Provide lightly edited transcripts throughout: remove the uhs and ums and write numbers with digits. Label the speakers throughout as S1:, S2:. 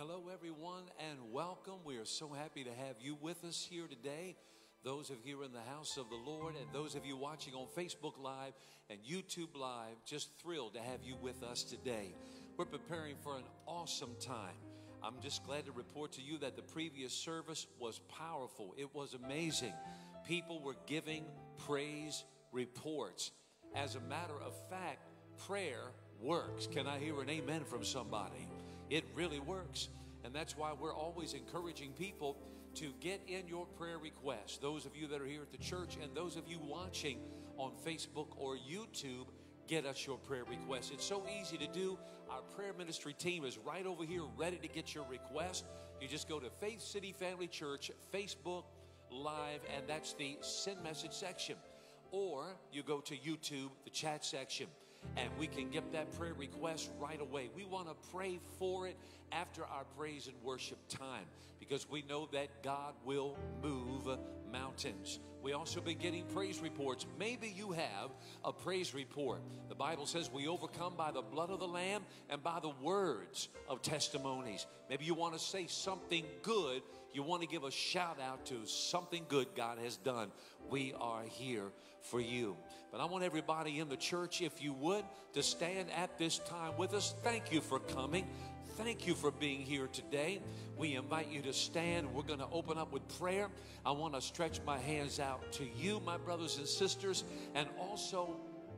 S1: Hello, everyone, and welcome. We are so happy to have you with us here today. Those of you in the house of the Lord and those of you watching on Facebook Live and YouTube Live, just thrilled to have you with us today. We're preparing for an awesome time. I'm just glad to report to you that the previous service was powerful. It was amazing. People were giving praise reports. As a matter of fact, prayer works. Can I hear an amen from somebody? It really works. And that's why we're always encouraging people to get in your prayer requests. Those of you that are here at the church and those of you watching on Facebook or YouTube, get us your prayer requests. It's so easy to do. Our prayer ministry team is right over here ready to get your request. You just go to Faith City Family Church Facebook Live, and that's the send message section. Or you go to YouTube, the chat section, and we can get that prayer request right away. We want to pray for it after our praise and worship time because we know that God will move mountains. We also been getting praise reports. Maybe you have a praise report. The Bible says we overcome by the blood of the Lamb and by the words of testimonies. Maybe you want to say something good. You want to give a shout out to something good God has done. We are here for you. But I want everybody in the church, if you would, to stand at this time with us. Thank you for coming. Thank you for being here today. We invite you to stand. We're going to open up with prayer. I want to stretch my hands out to you, my brothers and sisters, and also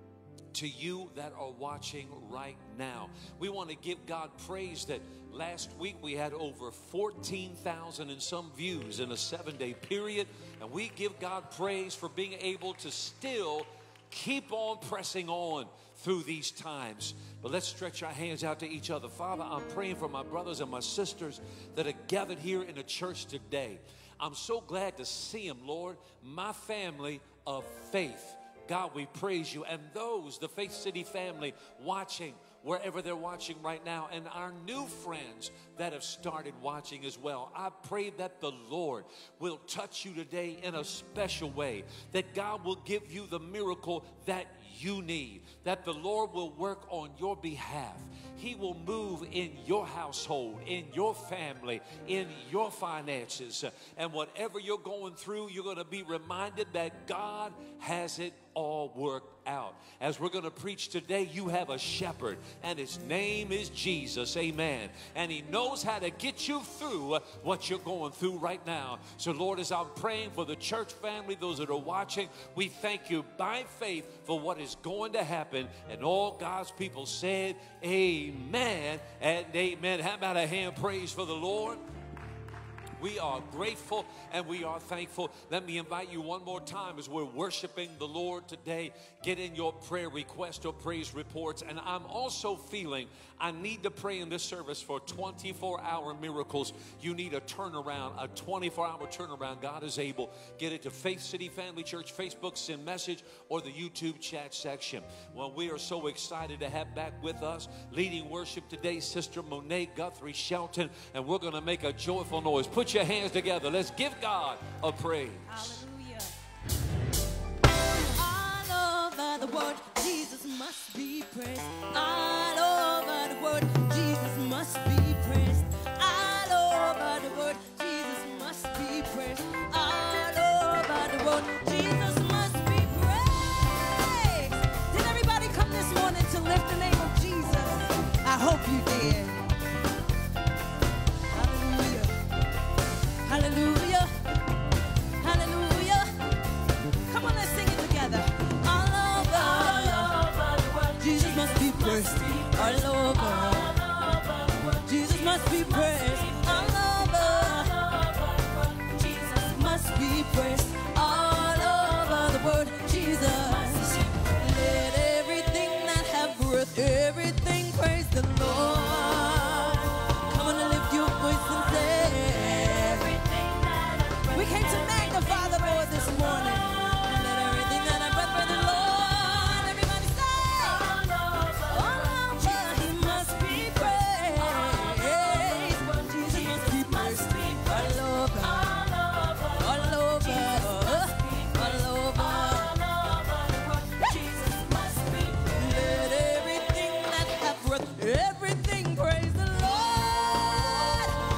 S1: to you that are watching right now. We want to give God praise that last week we had over 14,000 and some views in a 7-day period. And we give God praise for being able to still keep on pressing on through these times. But let's stretch our hands out to each other. Father, I'm praying for my brothers and my sisters that are gathered here in the church today. I'm so glad to see them, Lord, my family of faith. God, we praise you. And those, the Faith City family, watching wherever they're watching right now, and our new friends that have started watching as well. I pray that the Lord will touch you today in a special way, that God will give you the miracle that you need, that the Lord will work on your behalf. He will move in your household, in your family, in your finances. And whatever you're going through, you're going to be reminded that God has it all worked out. As we're going to preach today, you have a shepherd, and his name is Jesus. Amen. And he knows how to get you through what you're going through right now. So, Lord, as I'm praying for the church family, those that are watching, we thank you by faith for what is going to happen. And all God's people said, amen and amen. How about a hand praise for the Lord? We are grateful and we are thankful. Let me invite you one more time as we're worshiping the Lord today. Get in your prayer requests or praise reports. And I'm also feeling I need to pray in this service for 24-hour miracles. You need a turnaround, a 24-hour turnaround. God is able. Get it to Faith City Family Church Facebook, send message, or the YouTube chat section. Well, we are so excited to have back with us leading worship today, Sister Monet Guthrie Shelton. And we're going to make a joyful noise. Put your hands together. Let's give God a praise.
S2: Hallelujah. All over the world, Jesus must be praised. All over the world, Jesus must be praised. All over the world, Jesus must be praised. All over the world, Jesus must be praised. Did everybody come this morning to lift the name of Jesus? I hope you did. Hallelujah, hallelujah. Come on, let's sing it together. All over the world, Jesus must be praised. All over, Jesus must be praised. All over, Jesus must be praised. All over the world, Jesus. Let everything that have breath, everything praise the Lord. Come on and lift your voice and say, we came to magnify the Lord this morning. Let everything that I breath for the Lord. Everybody say, all over, he must be praised. Jesus must be praised. All over, all over, all over. Jesus must be praised. Let everything that hath breath, everything praise the Lord.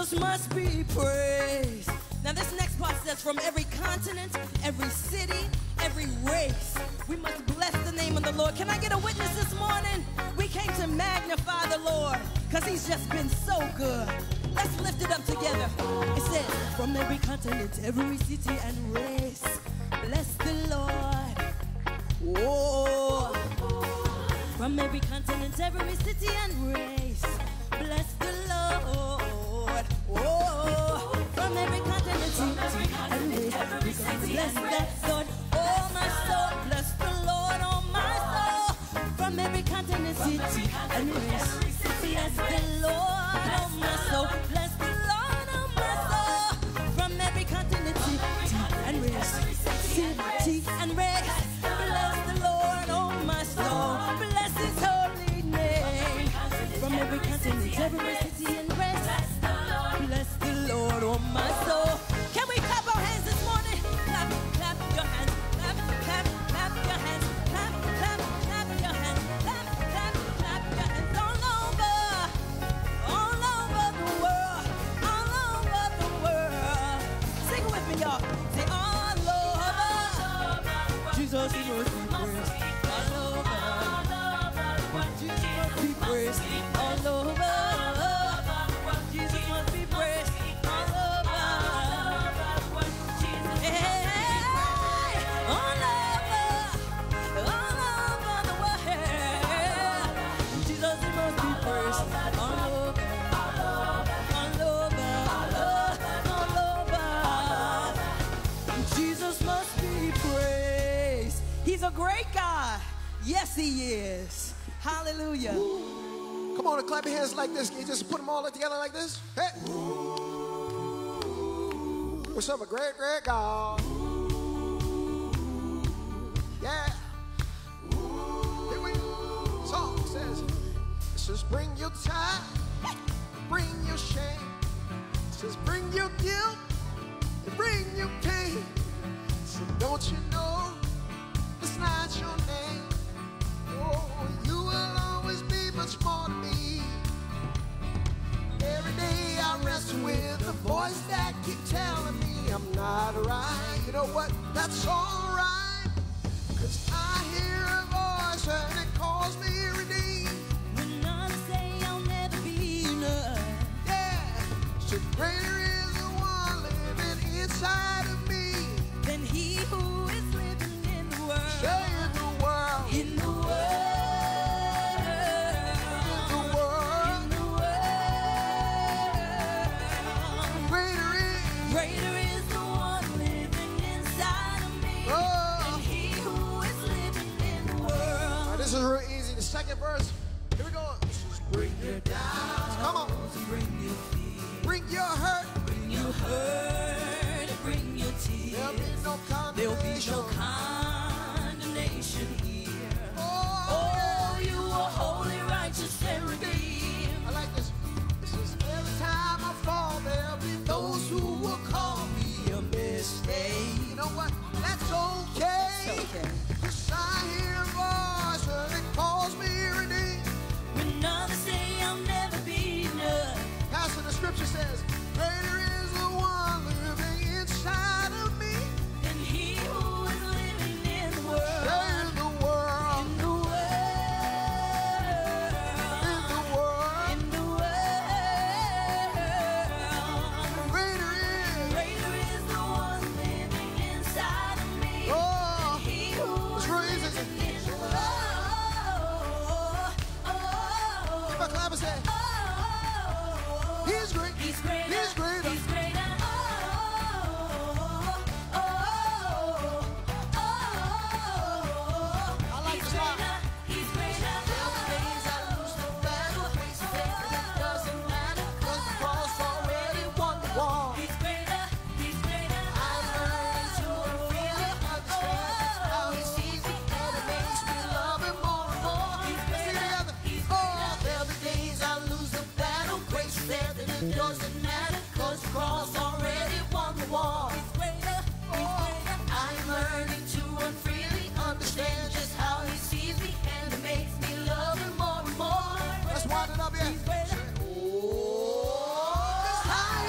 S2: Jesus must be praised. Now this next part says, from every continent, every city, every race, we must bless the name of the Lord. Can I get a witness this morning? We came to magnify the Lord because he's just been so good. Let's lift it up together. It says, from every continent, every city and race, bless the Lord. Whoa. From every continent, every city and race, bless the Lord. Whoa. From every continent, city and race, bless that Lord. Oh my soul, bless the Lord, oh my soul. From every continent, city and race, bless the Lord, oh my soul. Bless the Lord, oh my soul. From every continent, city and race, city and race, bless the Lord, oh my soul. Bless his holy name. From every continent, every city and race, bless the Lord, oh my soul. Can we clap our hands this morning? Clap, clap your hands. Clap, clap, clap your hands. Clap, clap, clap your hands. Clap, clap, clap your hands. All over the world. All over the world. Sing it with me, y'all. Say all over. Jesus, he must be praised. All over. Jesus must be praised. All over. Jesus must be praised. All over. Hey, all over the world. Jesus, he must be praised. All over. Jesus must be praised. He's a great God. Yes, he is. Hallelujah.
S3: Come on and clap your hands like this. Can you just put them all together like this? Hey. We're serving a great, great God. Yeah. Here we go. Song says, it says, bring your time, bring your shame. It says, bring your guilt, and bring your pain. So don't you know, it's not your name. Oh, you will always be much more to me. Every day I wrestle with a voice that keeps telling me I'm not right. You know what? That's all right. 'Cause I hear a voice and it calls me redeemed.
S2: When others say I'll never be enough.
S3: Yeah. So greater is the one living inside of me
S2: Than he who is living in the world.
S3: Say in the world.
S2: In the world. Greater is the one living inside of me than he who is living in the world.
S3: This is real easy. The second verse. Here we go. Bring your doubts. Come on.
S2: Bring your fear.
S3: Bring your hurt.
S2: Bring your hurt. Bring your tears.
S3: There'll be no
S2: There'll be
S3: condemnation.
S2: no condemnation here.
S3: Oh,
S2: Oh, you are holy, righteous, and redeemed.
S3: I like this. This is every time I fall, there'll be those who will call me a mistake. You know what? That's okay.
S2: It's okay.
S3: 'Cause I hear a voice and it calls me redeemed.
S2: When others say I'll never be enough.
S3: Pastor, the scripture says, greater is the one living inside of me
S2: Than he who is living in the world.
S3: than the world.
S2: In the world.
S3: In the world.
S2: In the world.
S3: Greater is
S2: the one living inside of me.
S3: Oh,
S2: Than he who
S3: it's
S2: is
S3: real easy.
S2: living in the world.
S3: Give a clap and say, He's great.
S2: He's greater.
S3: He's greater.
S2: He's greater.
S3: I like this line.
S2: He's greater.
S3: Days I lose the battle, face to face, it doesn't matter, 'cause the cross already won the war.
S2: He's greater. He's greater.
S3: I learned to really understand how he sees me, and it makes me love him more and more. Let's sing it together. Oh, there'll be days I lose the battle, grace said that it doesn't matter, 'cause the cross already won the war.
S2: He's greater.
S3: I'm learning to freely understand just how he sees me, and it makes me love him more and more. Let's wind it up here.
S2: He's greater.
S3: Oh, 'cause I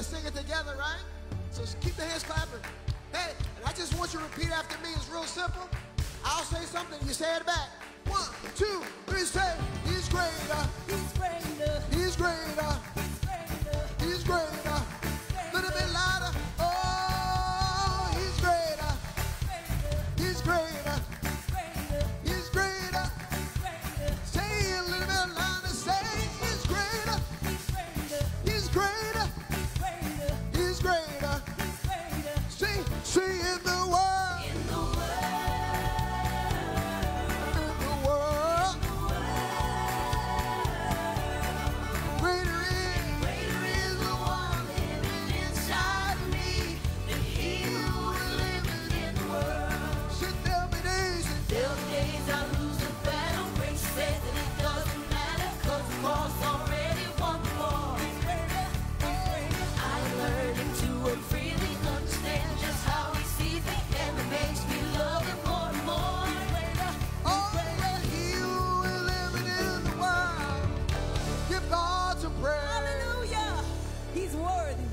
S3: sing it together, right? So keep the hands clapping. Hey, and I just want you to repeat after me. It's real simple. I'll say something, you say it back. 1, 2, 3, say, He's greater.
S2: He's greater.
S3: He's greater. He's greater. Little bit louder. Oh, He's greater. He's greater. He's greater. Say it a little bit louder. Say, He's greater. He's greater. He's greater. See in the world. In the world. Greater is the one living inside of me than he who is living in the world. So there'll be days I lose the battle. Grace says that it doesn't matter, 'cause the cross already won the war. I'm learning to freely understand just how he sees me, and it makes me love him more and more. Oh, he who is living in the world. Give God some praise.
S2: Hallelujah. He's worthy.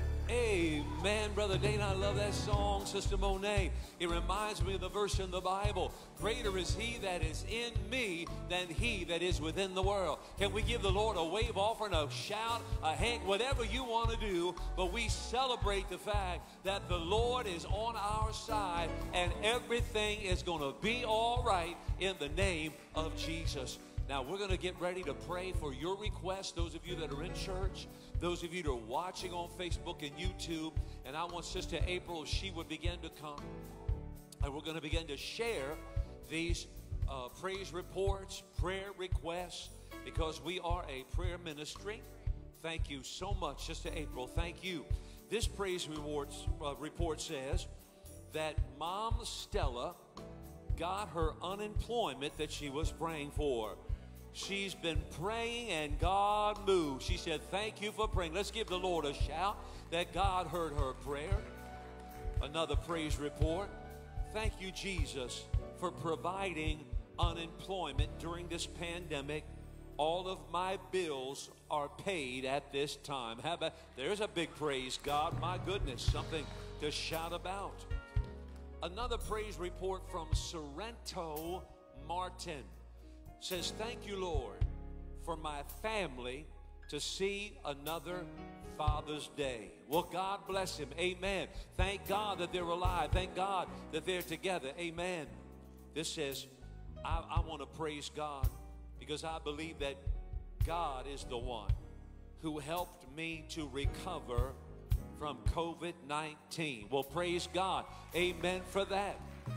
S1: Amen, Brother Dana. I love that song, Sister Monet. It reminds me of the verse in the Bible. Greater is he that is in me than he that is within the world. Can we give the Lord a wave offering, a shout, a hand, whatever you want to do, but we celebrate the fact that the Lord is on our side and everything is going to be all right in the name of Jesus. Now, we're going to get ready to pray for your requests, those of you that are in church, those of you that are watching on Facebook and YouTube. And I want Sister April, she would begin to come. And we're going to begin to share these praise reports, prayer requests, because we are a prayer ministry. Thank you so much, Sister April. Thank you. This praise report says that Mom Stella got her unemployment that she was praying for. She's been praying and God moved. She said, thank you for praying. Let's give the Lord a shout that God heard her prayer. Another praise report. Thank you, Jesus, for providing unemployment during this pandemic. All of my bills are paid at this time. How about, there's a big praise, God. My goodness, something to shout about. Another praise report from Sorrento Martin says, thank you, Lord, for my family to see another Father's Day. Well, God bless him. Amen. Thank God that they're alive. Thank God that they're together. Amen. This says, I want to praise God because I believe that God is the one who helped me to recover from COVID-19. Well, praise God. Amen for that.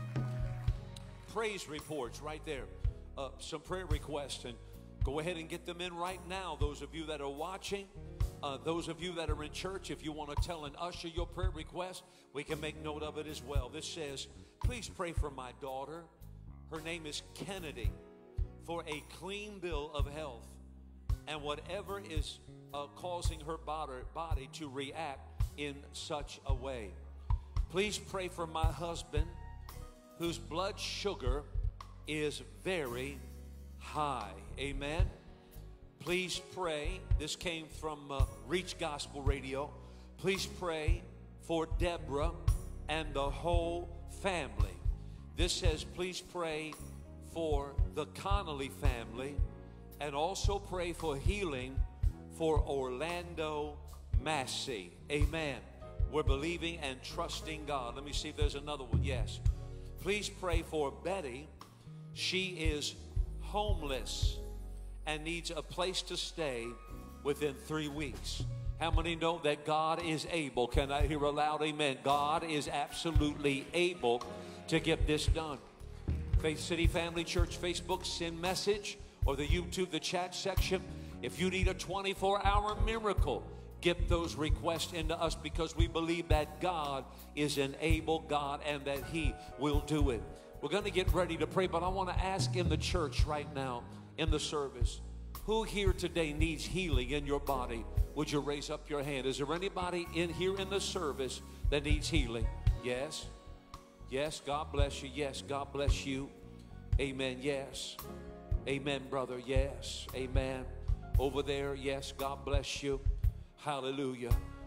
S1: Praise reports right there. Some prayer requests, and go ahead and get them in right now. Those of you that are watching, those of you that are in church, if you want to tell an usher your prayer request, we can make note of it as well. This says, please pray for my daughter. Her name is Kennedy, for a clean bill of health and whatever is causing her body to react in such a way. Please pray for my husband, whose blood sugar is very high. Amen. Please pray. This came from Reach Gospel Radio. Please pray for Deborah and the whole family. This says, please pray for the Connolly family and also pray for healing for Orlando Massey. Amen. We're believing and trusting God. Let me see if there's another one. Yes. Please pray for Betty. She is homeless and needs a place to stay within 3 weeks. How many know that God is able? Can I hear a loud amen? God is absolutely able to get this done. Faith City Family Church Facebook, send message, or the YouTube, the chat section. If you need a 24-hour miracle, get those requests into us, because we believe that God is an able God and that He will do it. We're going to get ready to pray, but I want to ask in the church right now, in the service, who here today needs healing in your body? Would you raise up your hand? Is there anybody in here in the service that needs healing? Yes. Yes, God bless you. Yes, God bless you. Amen. Yes. Amen, brother. Yes. Amen. Over there, yes, God bless you. Hallelujah.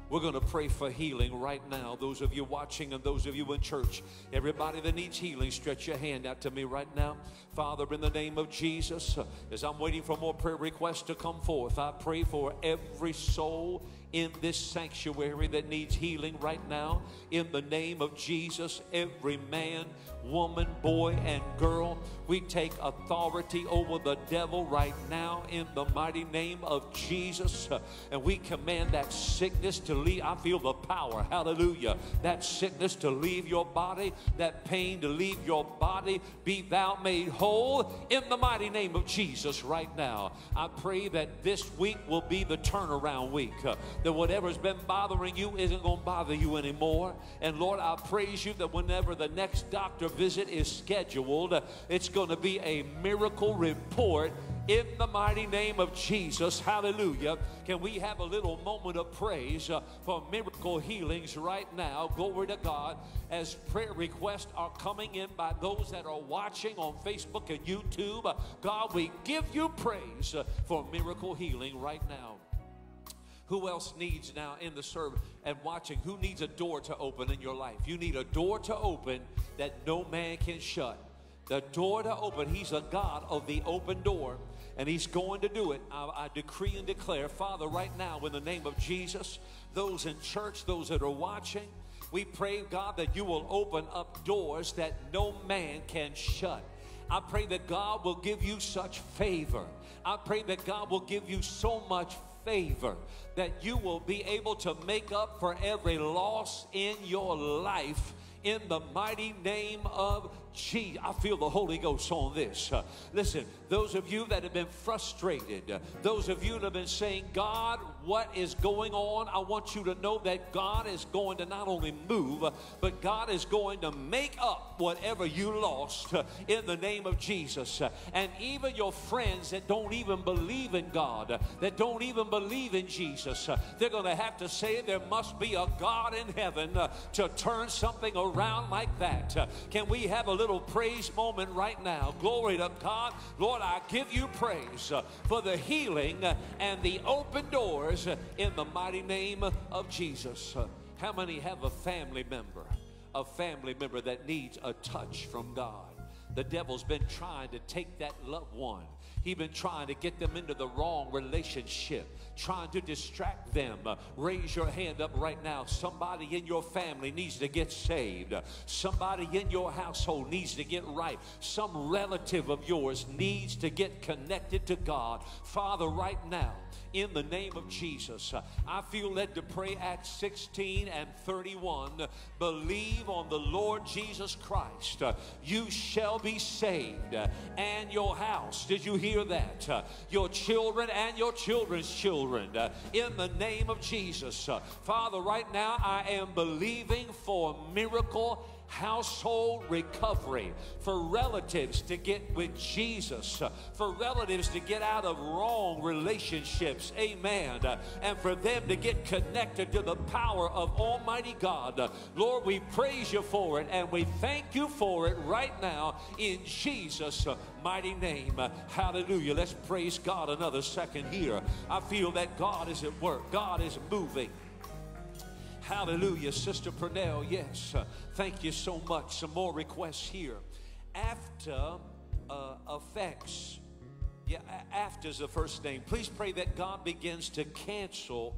S1: We're going to pray for healing right now. Those of you watching and those of you in church, everybody that needs healing, stretch your hand out to me right now. Father, in the name of Jesus, as I'm waiting for more prayer requests to come forth, I pray for every soul in this sanctuary that needs healing right now. In the name of Jesus, every man, woman, boy, and girl, we take authority over the devil right now in the mighty name of Jesus. And we command that sickness to leave. I feel the power, hallelujah, that sickness to leave your body, that pain to leave your body. Be thou made whole in the mighty name of Jesus right now. I pray that this week will be the turnaround week, that whatever's been bothering you isn't going to bother you anymore. And Lord, I praise you that whenever the next doctor visit is scheduled, it's going to be a miracle report in the mighty name of Jesus. Hallelujah. Can we have a little moment of praise for miracle healings right now? Glory to God. As prayer requests are coming in by those that are watching on Facebook and YouTube, God, we give you praise for miracle healing right now. Who else needs now in the service and watching? Who needs a door to open in your life? You need a door to open that no man can shut. The door to open. He's a God of the open door, and he's going to do it. I decree and declare, Father, right now in the name of Jesus, those in church, those that are watching, we pray, God, that you will open up doors that no man can shut. I pray that God will give you such favor. I pray that God will give you so much favor that you will be able to make up for every loss in your life in the mighty name of Jesus. I feel the Holy Ghost on this. Listen, those of you that have been frustrated, those of you that have been saying, God, what is going on? I want you to know that God is going to not only move, but God is going to make up whatever you lost in the name of Jesus. And even your friends that don't even believe in God, that don't even believe in Jesus, they're going to have to say there must be a God in heaven to turn something around like that. Can we have a little praise moment right now? Glory to God. Lord, I give you praise for the healing and the open doors in the mighty name of Jesus. How many have a family member that needs a touch from God? The devil's been trying to take that loved one. He's been trying to get them into the wrong relationship, trying to distract them. Raise your hand up right now. Somebody in your family needs to get saved. Somebody in your household needs to get right. Some relative of yours needs to get connected to God. Father, right now, in the name of Jesus, I feel led to pray Acts 16 and 31. Believe on the Lord Jesus Christ, you shall be saved, and your house. Did you hear that? Your children and your children's children, in the name of Jesus. Father, right now I am believing for miracle household recovery, for relatives to get with Jesus, for relatives to get out of wrong relationships, amen, and for them to get connected to the power of Almighty God. Lord, we praise you for it, and we thank you for it right now in Jesus' mighty name. Hallelujah. Let's praise God another second here. I feel that God is at work. God is moving. Hallelujah. Sister Purnell, yes. Thank you so much. Some more requests here. After effects. Yeah, after's the first name. Please pray that God begins to cancel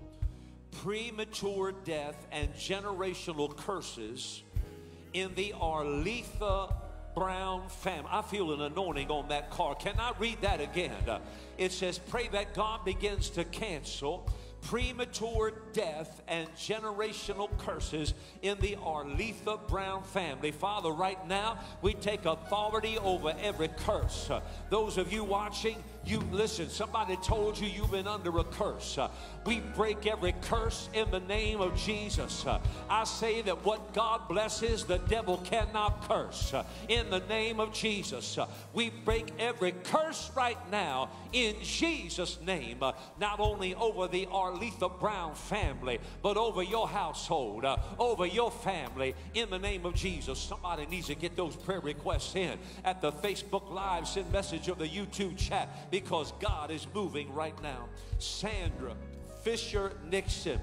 S1: premature death and generational curses in the Arletha Brown family. I feel an anointing on that car. Can I read that again? It says, pray that God begins to cancel premature death and generational curses in the Arletha Brown family. Father, right now we take authority over every curse. Those of you watching, you listen, somebody told you you've been under a curse. We break every curse in the name of Jesus. I say that what God blesses, the devil cannot curse. In the name of Jesus, we break every curse right now in Jesus' name, not only over the Arletha Brown family, but over your household, over your family, in the name of Jesus. Somebody needs to get those prayer requests in at the Facebook Live, send message of the YouTube chat, because God is moving right now. Sandra Fisher Nixon,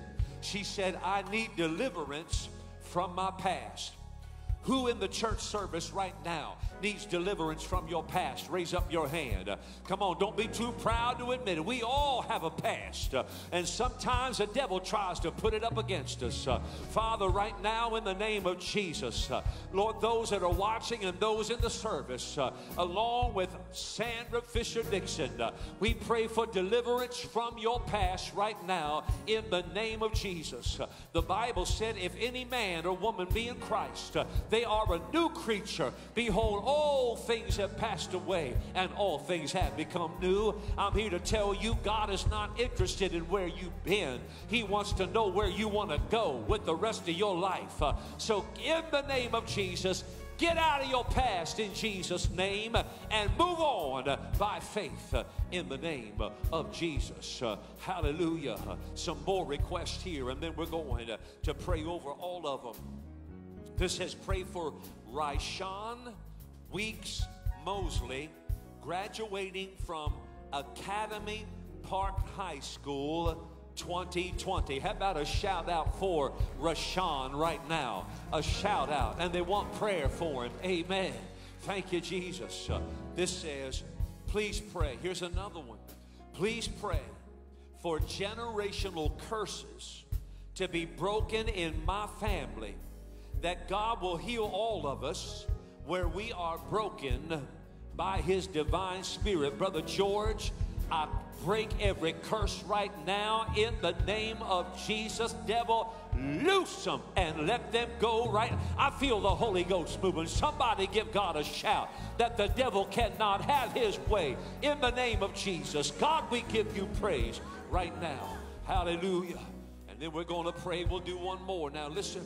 S1: She said, I need deliverance from my past. Who in the church service right now needs deliverance from your past? Raise up your hand. Come on, don't be too proud to admit it. We all have a past, and sometimes the devil tries to put it up against us. Father, right now in the name of Jesus, Lord, those that are watching and those in the service, along with Sandra Fisher Dixon, we pray for deliverance from your past right now in the name of Jesus. The Bible said, if any man or woman be in Christ, they are a new creature. Behold, all things have passed away and all things have become new. I'm here to tell you, God is not interested in where you've been. He wants to know where you want to go with the rest of your life. So in the name of Jesus, get out of your past in Jesus' name and move on by faith in the name of Jesus. Hallelujah. Some more requests here, and then we're going to pray over all of them. This says, pray for Ryshawn Weeks Mosley, graduating from Academy Park High School 2020. How about a shout out for Ryshawn right now? A shout out. And they want prayer for him. Amen. Thank you, Jesus. This says, please pray. Here's another one. Please pray for generational curses to be broken in my family, that God will heal all of us where we are broken by his divine spirit. Brother George, I break every curse right now in the name of Jesus. Devil, loose them and let them go right. I feel the Holy Ghost moving. Somebody give God a shout that the devil cannot have his way in the name of Jesus. God, we give you praise right now. Hallelujah. And then we're going to pray. We'll do one more. Now listen,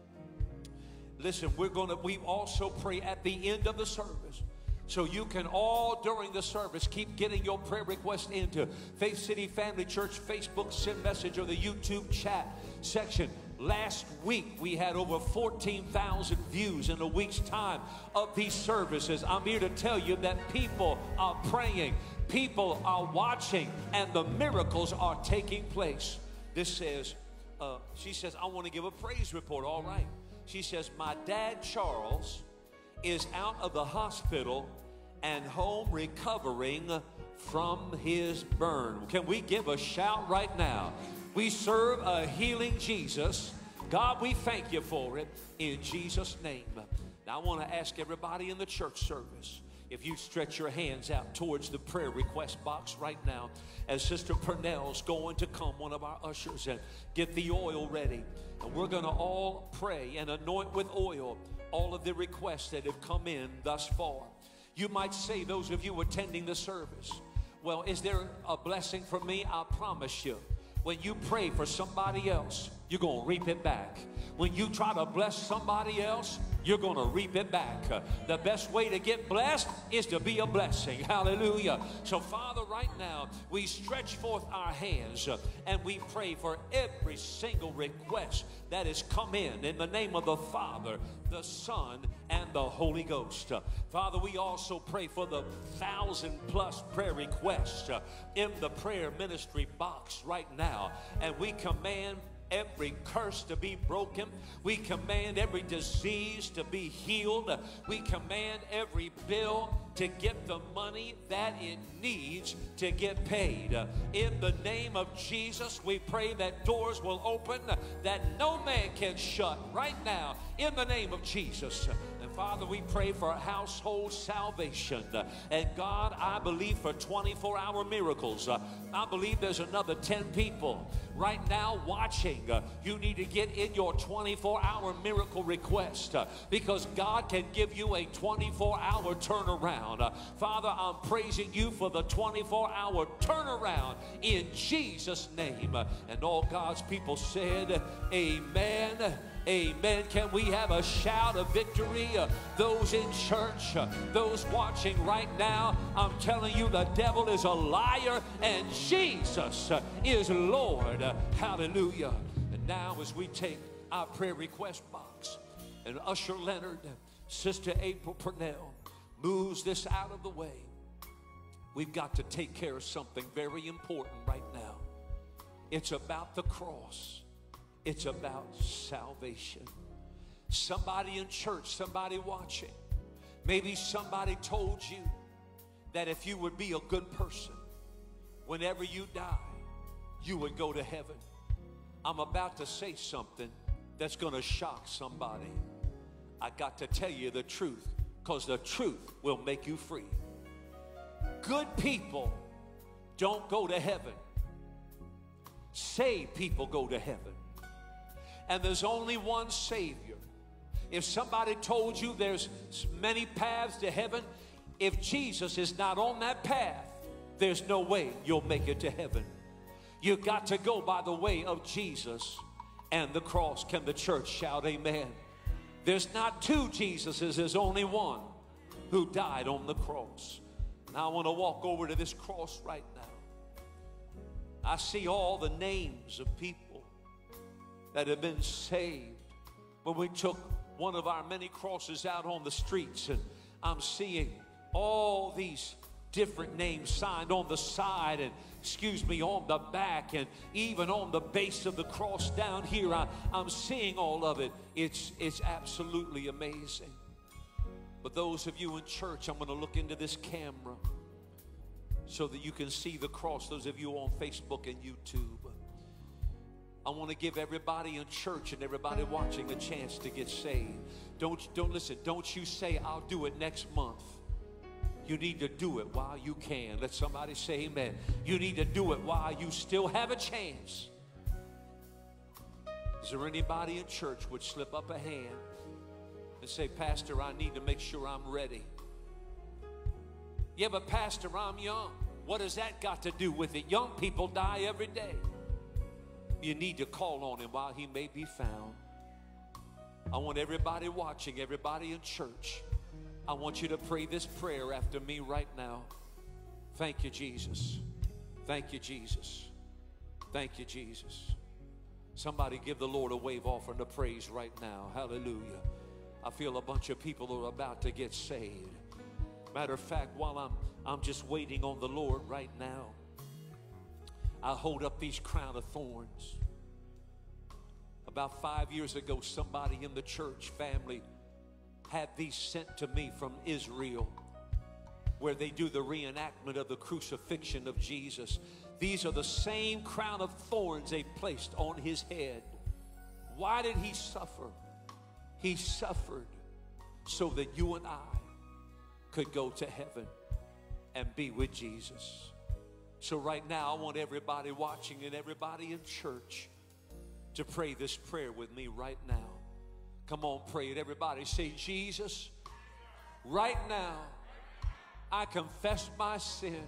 S1: we also pray at the end of the service. So you can all during the service keep getting your prayer requests into Faith City Family Church Facebook send message or the YouTube chat section. Last week we had over 14,000 views in a week's time of these services. I'm here to tell you that people are praying, people are watching, and the miracles are taking place. This says, she says, I want to give a praise report. All right. She says, my dad Charles is out of the hospital and home recovering from his burn. Can we give a shout right now? We serve a healing Jesus. God, we thank you for it in Jesus' name. Now I want to ask everybody in the church service, if you stretch your hands out towards the prayer request box right now, as Sister Purnell's going to come, one of our ushers, and get the oil ready. And we're going to all pray and anoint with oil all of the requests that have come in thus far. You might say, those of you attending the service, well, is there a blessing for me? I promise you, when you pray for somebody else, you're going to reap it back. When you try to bless somebody else, you're going to reap it back. The best way to get blessed is to be a blessing. Hallelujah. So, Father, right now, we stretch forth our hands and we pray for every single request that has come in the name of the Father, the Son, and the Holy Ghost. Father, we also pray for the 1,000+ prayer requests in the prayer ministry box right now. And we command every curse to be broken. We command every disease to be healed. We command every bill to get the money that it needs to get paid. In the name of Jesus, we pray that doors will open that no man can shut right now in the name of Jesus. And Father, we pray for household salvation. And God, I believe for 24-hour miracles. I believe there's another 10 people right now watching. You need to get in your 24-hour miracle request because God can give you a 24-hour turnaround. Father, I'm praising you for the 24-hour turnaround in Jesus' name. And all God's people said, amen. Amen. Can we have a shout of victory? Those in church, those watching right now, I'm telling you the devil is a liar and Jesus is Lord. Hallelujah. And now as we take our prayer request box and Usher Leonard, Sister April Purnell moves this out of the way, we've got to take care of something very important right now. It's about the cross. It's about salvation. Somebody in church, somebody watching, maybe somebody told you that if you would be a good person, whenever you die, you would go to heaven. I'm about to say something that's going to shock somebody. I got to tell you the truth, because the truth will make you free. Good people don't go to heaven. Saved people go to heaven. And there's only one Savior. If somebody told you there's many paths to heaven, if Jesus is not on that path, there's no way you'll make it to heaven. You got to go by the way of Jesus and the cross. Can the church shout amen? There's not two Jesuses, there's only one who died on the cross. Now I want to walk over to this cross right now. I see all the names of people that have been saved. When we took one of our many crosses out on the streets, and I'm seeing all these different names signed on the side and, on the back, and even on the base of the cross down here. I'm seeing all of it. It's absolutely amazing. But those of you in church, I'm going to look into this camera so that you can see the cross. Those of you on Facebook and YouTube, I want to give everybody in church and everybody watching a chance to get saved. Don't listen. Don't you say, I'll do it next month. You need to do it while you can. Let somebody say amen. You need to do it while you still have a chance. Is there anybody in church would slip up a hand and say, Pastor, I need to make sure I'm ready? Yeah, but Pastor, I'm young. What has that got to do with it? Young people die every day. You need to call on him while he may be found. I want everybody watching, everybody in church, I want you to pray this prayer after me right now. Thank you, Jesus. Thank you, Jesus. Thank you, Jesus. Somebody give the Lord a wave offering of praise right now. Hallelujah. I feel a bunch of people are about to get saved. Matter of fact, while I'm just waiting on the Lord right now, I hold up these crown of thorns. About 5 years ago, somebody in the church family had these sent to me from Israel, where they do the reenactment of the crucifixion of Jesus. These are the same crown of thorns they placed on his head. Why did he suffer? He suffered so that you and I could go to heaven and be with Jesus. So right now, I want everybody watching and everybody in church to pray this prayer with me right now. Come on, pray it. Everybody say, Jesus, right now, I confess my sin.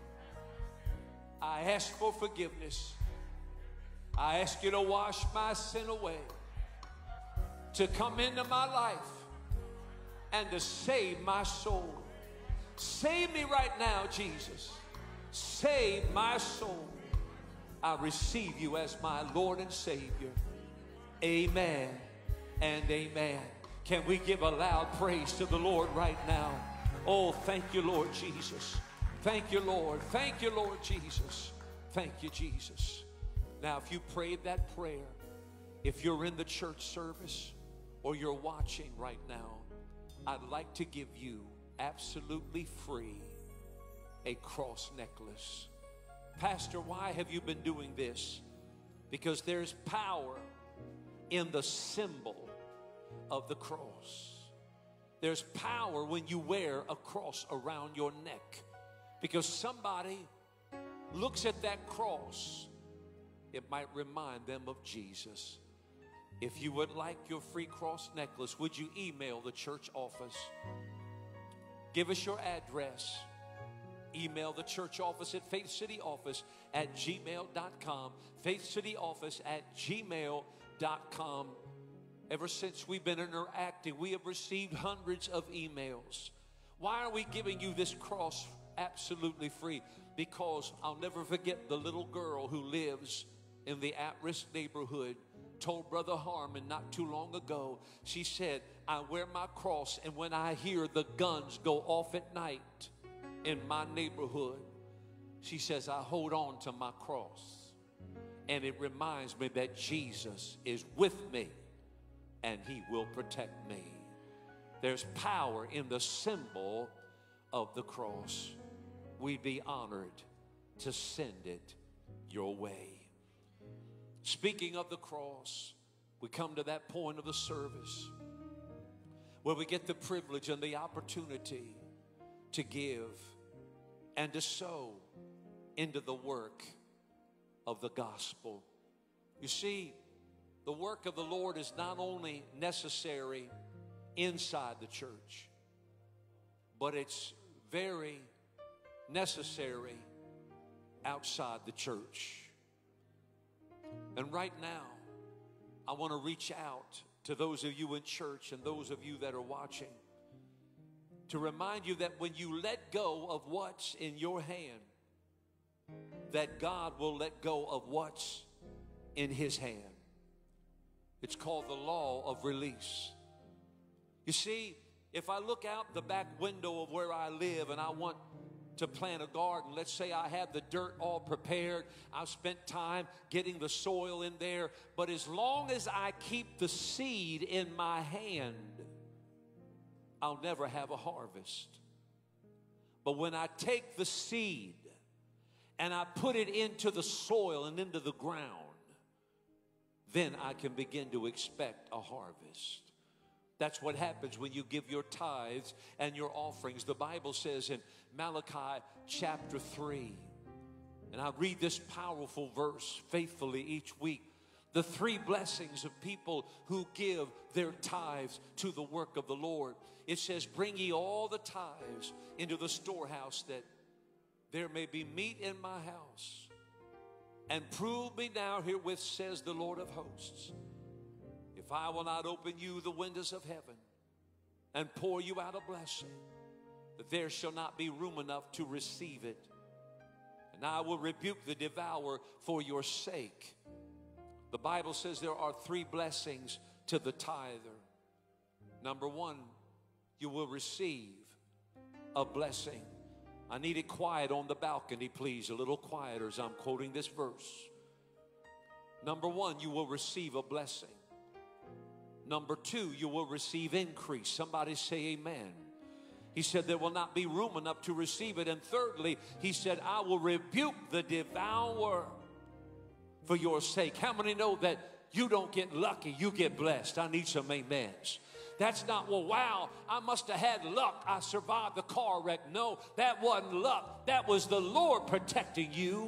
S1: I ask for forgiveness. I ask you to wash my sin away, to come into my life and to save my soul. Save me right now, Jesus. Save my soul. I receive you as my Lord and Savior. Amen and amen. Can we give a loud praise to the Lord right now? Oh, thank you, Lord Jesus. Thank you, Lord. Thank you, Lord Jesus. Thank you, Jesus. Now, if you prayed that prayer, if you're in the church service or you're watching right now, I'd like to give you absolutely free a cross necklace. Pastor, why have you been doing this? Because there's power in the symbol of the cross. There's power when you wear a cross around your neck, because somebody looks at that cross, it might remind them of Jesus. If you would like your free cross necklace, would you email the church office? Give us your address. Email the church office at faithcityoffice@gmail.com. faithcityoffice@gmail.com. Ever since we've been interacting, we have received hundreds of emails. Why are we giving you this cross absolutely free? Because I'll never forget the little girl who lives in the at-risk neighborhood told Brother Harmon not too long ago. She said, I wear my cross, and when I hear the guns go off at night in my neighborhood, she says, I hold on to my cross. and it reminds me that Jesus is with me and he will protect me. There's power in the symbol of the cross. We'd be honored to send it your way. Speaking of the cross, we come to that point of the service where we get the privilege and the opportunity to give and to sow into the work of the gospel. You see, the work of the Lord is not only necessary inside the church, but it's very necessary outside the church. And right now, I want to reach out to those of you in church and those of you that are watching to remind you that when you let go of what's in your hand, that God will let go of what's in his hand. It's called the law of release. You see, if I look out the back window of where I live and I want to plant a garden, let's say I have the dirt all prepared, I've spent time getting the soil in there, but as long as I keep the seed in my hand, I'll never have a harvest. But when I take the seed and I put it into the soil and into the ground, then I can begin to expect a harvest. That's what happens when you give your tithes and your offerings. The Bible says in Malachi chapter 3, and I read this powerful verse faithfully each week, the three blessings of people who give their tithes to the work of the Lord. It says, bring ye all the tithes into the storehouse, that there may be meat in my house. And prove me now herewith, says the Lord of hosts, if I will not open you the windows of heaven and pour you out a blessing, that there shall not be room enough to receive it. And I will rebuke the devourer for your sake. The Bible says there are three blessings to the tither. Number one, you will receive a blessing. I need it quiet on the balcony, please, a little quieter as I'm quoting this verse. Number one, you will receive a blessing. Number two, you will receive increase. Somebody say amen. He said there will not be room enough to receive it. And thirdly, he said, I will rebuke the devourer for your sake. How many know that you don't get lucky, you get blessed? I need some amens. That's not, well, wow, I must have had luck. I survived the car wreck. No, that wasn't luck. That was the Lord protecting you.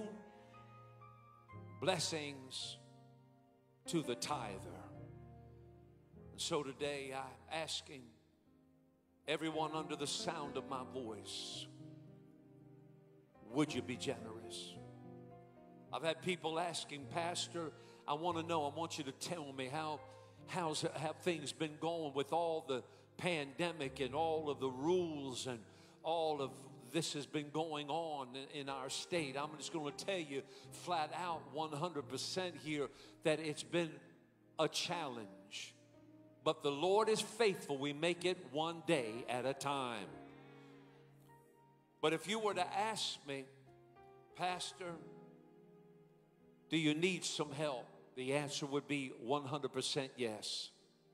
S1: Blessings to the tither. And so today I'm asking everyone under the sound of my voice, would you be generous? I've had people asking, Pastor, I want to know, I want you to tell me have things been going with all the pandemic and all of the rules and all of this has been going on in our state. I'm just going to tell you flat out 100% here that it's been a challenge. But the Lord is faithful. We make it one day at a time. But if you were to ask me, Pastor, do you need some help? The answer would be 100% yes.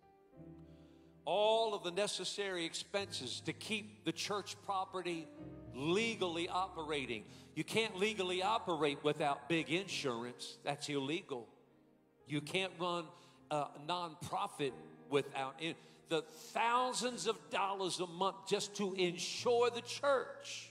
S1: All of the necessary expenses to keep the church property legally operating. You can't legally operate without big insurance. That's illegal. You can't run a nonprofit without the thousands of dollars a month just to insure the church.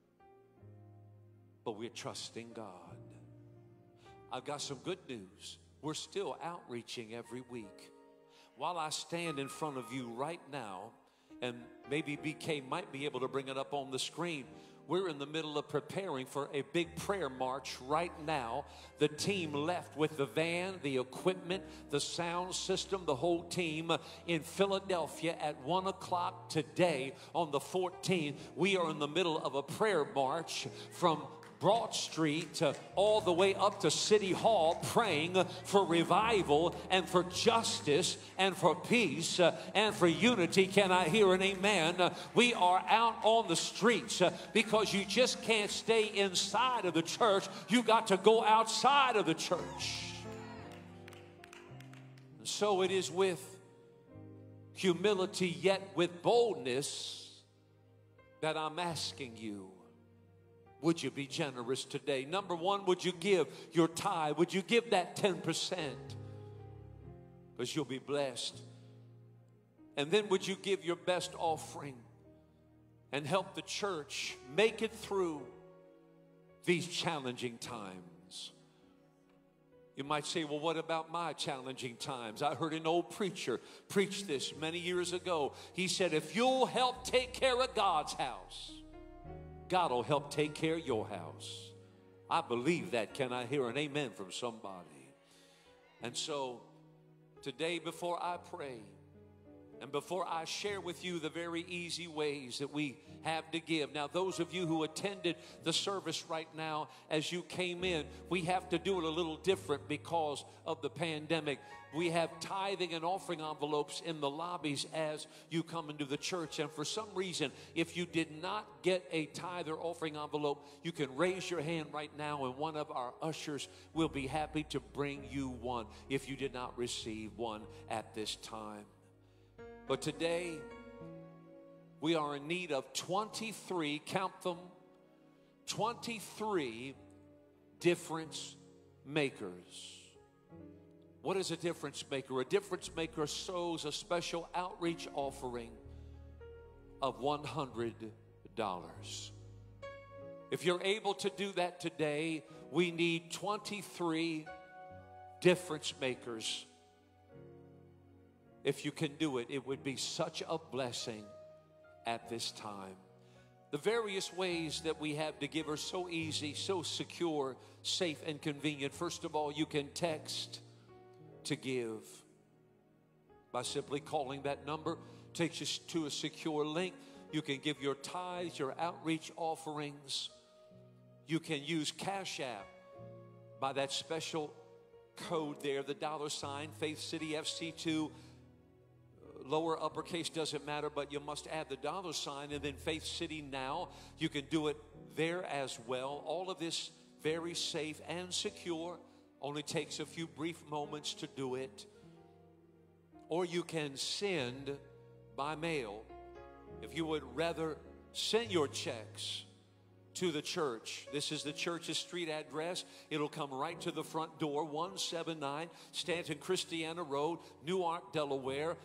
S1: But we're trusting God. I've got some good news. We're still outreaching every week. While I stand in front of you right now, and maybe BK might be able to bring it up on the screen, we're in the middle of preparing for a big prayer march right now. The team left with the van, the equipment, the sound system, the whole team in Philadelphia at 1 o'clock today on the 14th. We are in the middle of a prayer march from Broad Street all the way up to City Hall, praying for revival and for justice and for peace and for unity. Can I hear an amen? We are out on the streets because you just can't stay inside of the church. You got to go outside of the church. And so it is with humility, yet with boldness, that I'm asking you, would you be generous today? Number one, would you give your tithe? Would you give that 10%? Because you'll be blessed. And then would you give your best offering and help the church make it through these challenging times? You might say, well, what about my challenging times? I heard an old preacher preach this many years ago. He said, if you'll help take care of God's house, God will help take care of your house. I believe that. Can I hear an amen from somebody? And so today, before I pray and before I share with you the very easy ways that we have to give. Now, those of you who attended the service right now, as you came in, we have to do it a little different because of the pandemic. We have tithing and offering envelopes in the lobbies as you come into the church. And for some reason, if you did not get a tithe or offering envelope, you can raise your hand right now and one of our ushers will be happy to bring you one if you did not receive one at this time. But today, we are in need of 23, count them, 23 difference makers. What is a difference maker? A difference maker sows a special outreach offering of $100. If you're able to do that today, we need 23 difference makers. If you can do it, it would be such a blessing at this time. The various ways that we have to give are so easy, so secure, safe, and convenient. First of all, you can text to give by simply calling that number. Takes you to a secure link. You can give your tithes, your outreach offerings. You can use Cash App by that special code there, the $, Faith City FC2. Lower, uppercase, doesn't matter, but you must add the $, and then Faith City Now. You can do it there as well. All of this very safe and secure. Only takes a few brief moments to do it. Or you can send by mail. If you would rather send your checks to the church. This is the church's street address. It'll come right to the front door, 179 Stanton Christiana Road, Newark, Delaware,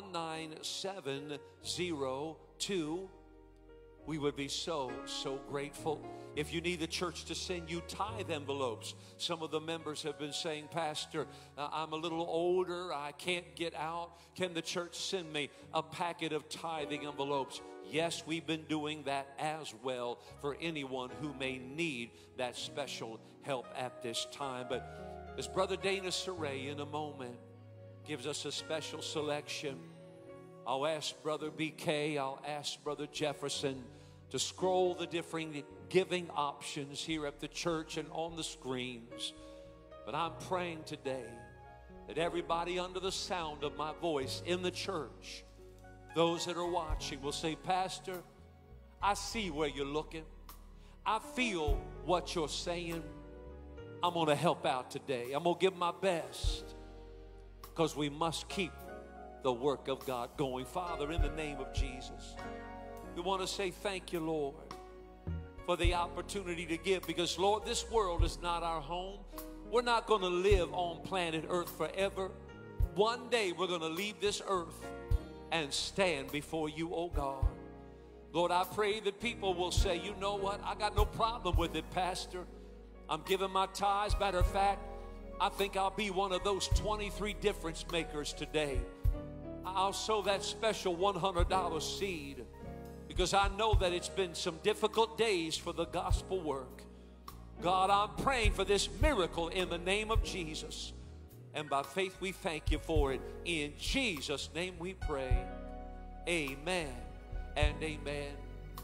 S1: 19702. We would be so grateful if you need the church to send you tithe envelopes. Some of the members have been saying, Pastor, I'm a little older, I can't get out. Can the church send me a packet of tithing envelopes? Yes, we've been doing that as well for anyone who may need that special help at this time. But as Brother Dana Saray in a moment gives us a special selection, I'll ask Brother BK, I'll ask Brother Jefferson to scroll the different giving options here at the church and on the screens. But I'm praying today that everybody under the sound of my voice in the church, those that are watching, will say, Pastor, I see where you're looking. I feel what you're saying. I'm going to help out today. I'm going to give my best because we must keep the work of God going. Father, in the name of Jesus, we want to say thank you, Lord, for the opportunity to give, because, Lord, this world is not our home. We're not going to live on planet Earth forever. One day we're going to leave this earth and stand before you, oh God. Lord, I pray that people will say, you know what, I got no problem with it, Pastor. I'm giving my tithes. Matter of fact, I think I'll be one of those 23 difference makers today. I'll sow that special $100 seed because I know that it's been some difficult days for the gospel work. God, I'm praying for this miracle in the name of Jesus. And by faith, we thank you for it. In Jesus' name we pray. Amen and amen.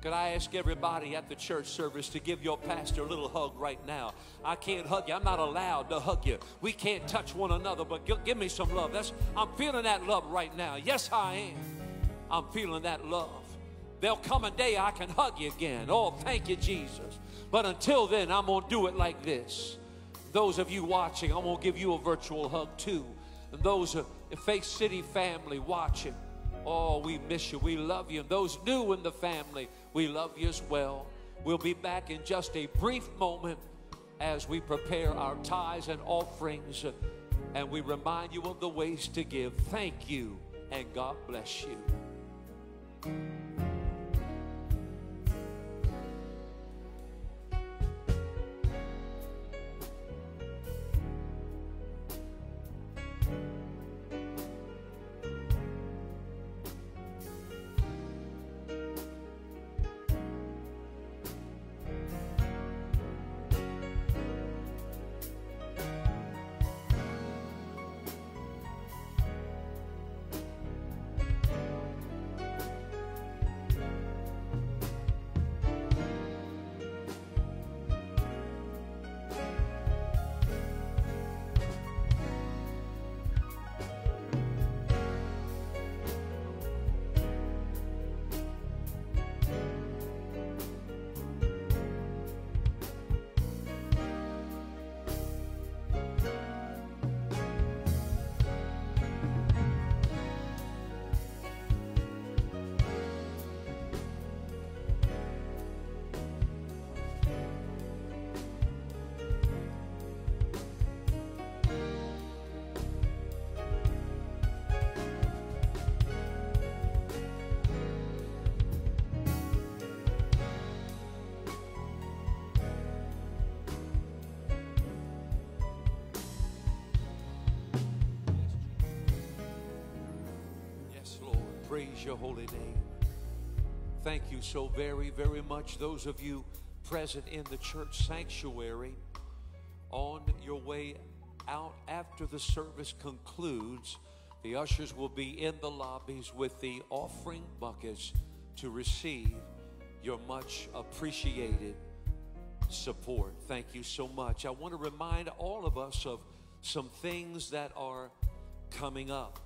S1: Could I ask everybody at the church service to give your pastor a little hug right now? I can't hug you. I'm not allowed to hug you. We can't touch one another, but give me some love. I'm feeling that love right now. Yes, I am. I'm feeling that love. There'll come a day I can hug you again. Oh, thank you, Jesus. But until then, I'm going to do it like this. Those of you watching, I'm going to give you a virtual hug too. And those Faith City family watching, oh, we miss you. We love you. And those new in the family, we love you as well. We'll be back in just a brief moment as we prepare our tithes and offerings. And we remind you of the ways to give. Thank you, and God bless you. Praise your holy name. Thank you so very, very much. Those of you present in the church sanctuary, on your way out after the service concludes, the ushers will be in the lobbies with the offering buckets to receive your much appreciated support. Thank you so much. I want to remind all of us of some things that are coming up.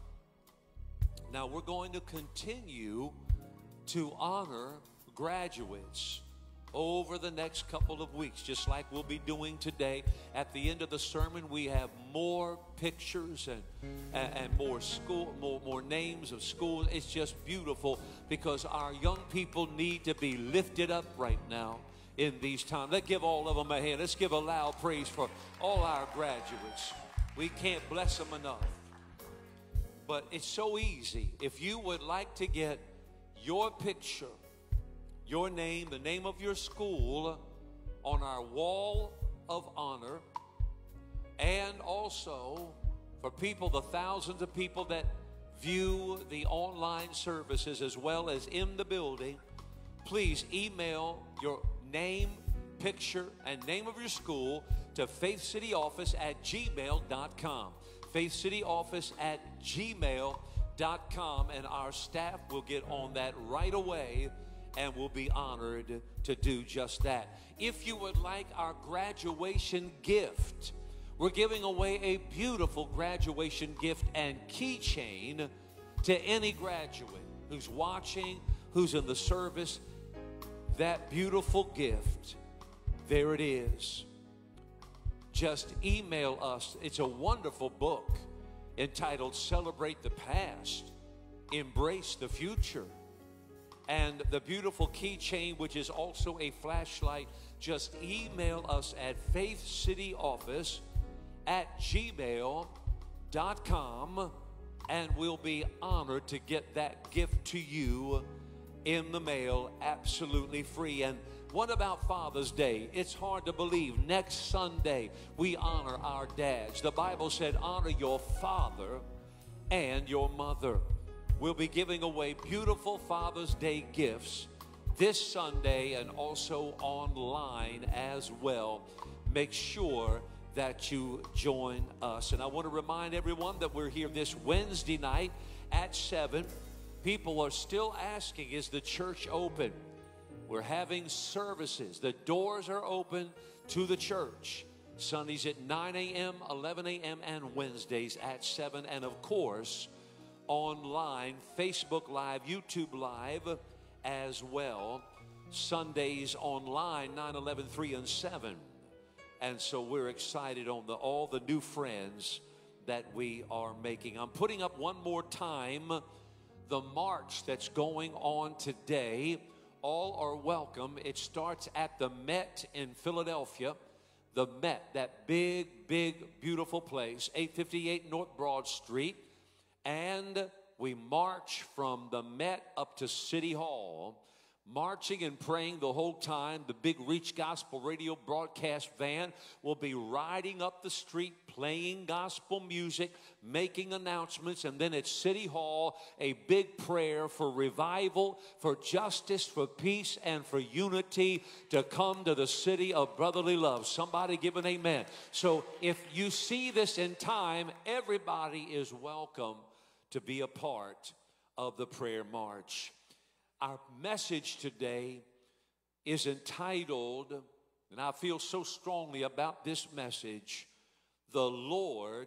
S1: Now, we're going to continue to honor graduates over the next couple of weeks, just like we'll be doing today. At the end of the sermon, we have more pictures and more names of schools. It's just beautiful because our young people need to be lifted up right now in these times. Let's give all of them a hand. Let's give a loud praise for all our graduates. We can't bless them enough. But it's so easy. If you would like to get your picture, your name, the name of your school on our wall of honor, and also for people, the thousands of people that view the online services as well as in the building, please email your name, picture, and name of your school to faithcityoffice@gmail.com. faithcityoffice@gmail.com, and our staff will get on that right away and will be honored to do just that. If you would like our graduation gift, we're giving away a beautiful graduation gift and keychain to any graduate who's watching, who's in the service. That beautiful gift, there it is. Just email us. It's a wonderful book entitled Celebrate the Past, Embrace the Future. And the beautiful keychain, which is also a flashlight, just email us at faithcityoffice@gmail.com, and we'll be honored to get that gift to you in the mail absolutely free. And what about Father's Day? It's hard to believe. Next Sunday, we honor our dads. The Bible said, honor your father and your mother. We'll be giving away beautiful Father's Day gifts this Sunday and also online as well. Make sure that you join us. And I want to remind everyone that we're here this Wednesday night at 7. People are still asking, is the church open? we're having services. The doors are open to the church. Sundays at 9 a.m., 11 a.m., and Wednesdays at 7. And of course, online, Facebook Live, YouTube Live as well. Sundays online, 9, 11, 3, and 7. And so we're excited on all the new friends that we are making. I'm putting up one more time the march that's going on today. All are welcome. It starts at the Met in Philadelphia. The Met, that big, beautiful place, 858 North Broad Street. And we march from the Met up to City Hall, marching and praying the whole time. The big Reach Gospel Radio broadcast van will be riding up the street, playing gospel music, making announcements, and then at City Hall, a big prayer for revival, for justice, for peace, and for unity to come to the city of brotherly love. Somebody give an amen. So if you see this in time, everybody is welcome to be a part of the prayer march. Our message today is entitled, and I feel so strongly about this message, The Lord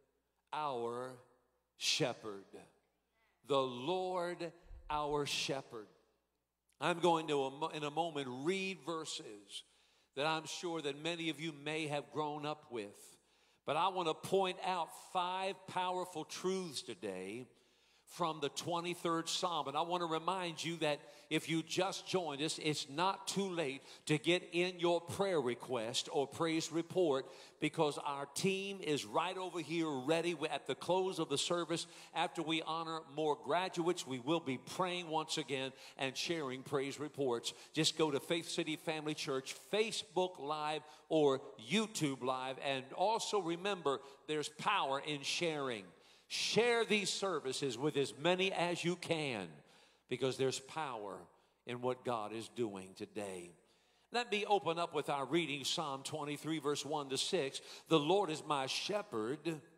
S1: Our Shepherd. The Lord Our Shepherd. I'm going to, in a moment, read verses that I'm sure that many of you may have grown up with. But I want to point out 5 powerful truths today from the 23rd Psalm. And I want to remind you that if you just joined us, it's not too late to get in your prayer request or praise report, because our team is right over here ready. At the close of the service, after we honor more graduates, we will be praying once again and sharing praise reports. Just go to Faith City Family Church, Facebook Live or YouTube Live. And also remember, there's power in sharing. Share these services with as many as you can, because there's power in what God is doing today. Let me open up with our reading, Psalm 23, verse 1 to 6. The Lord is my shepherd,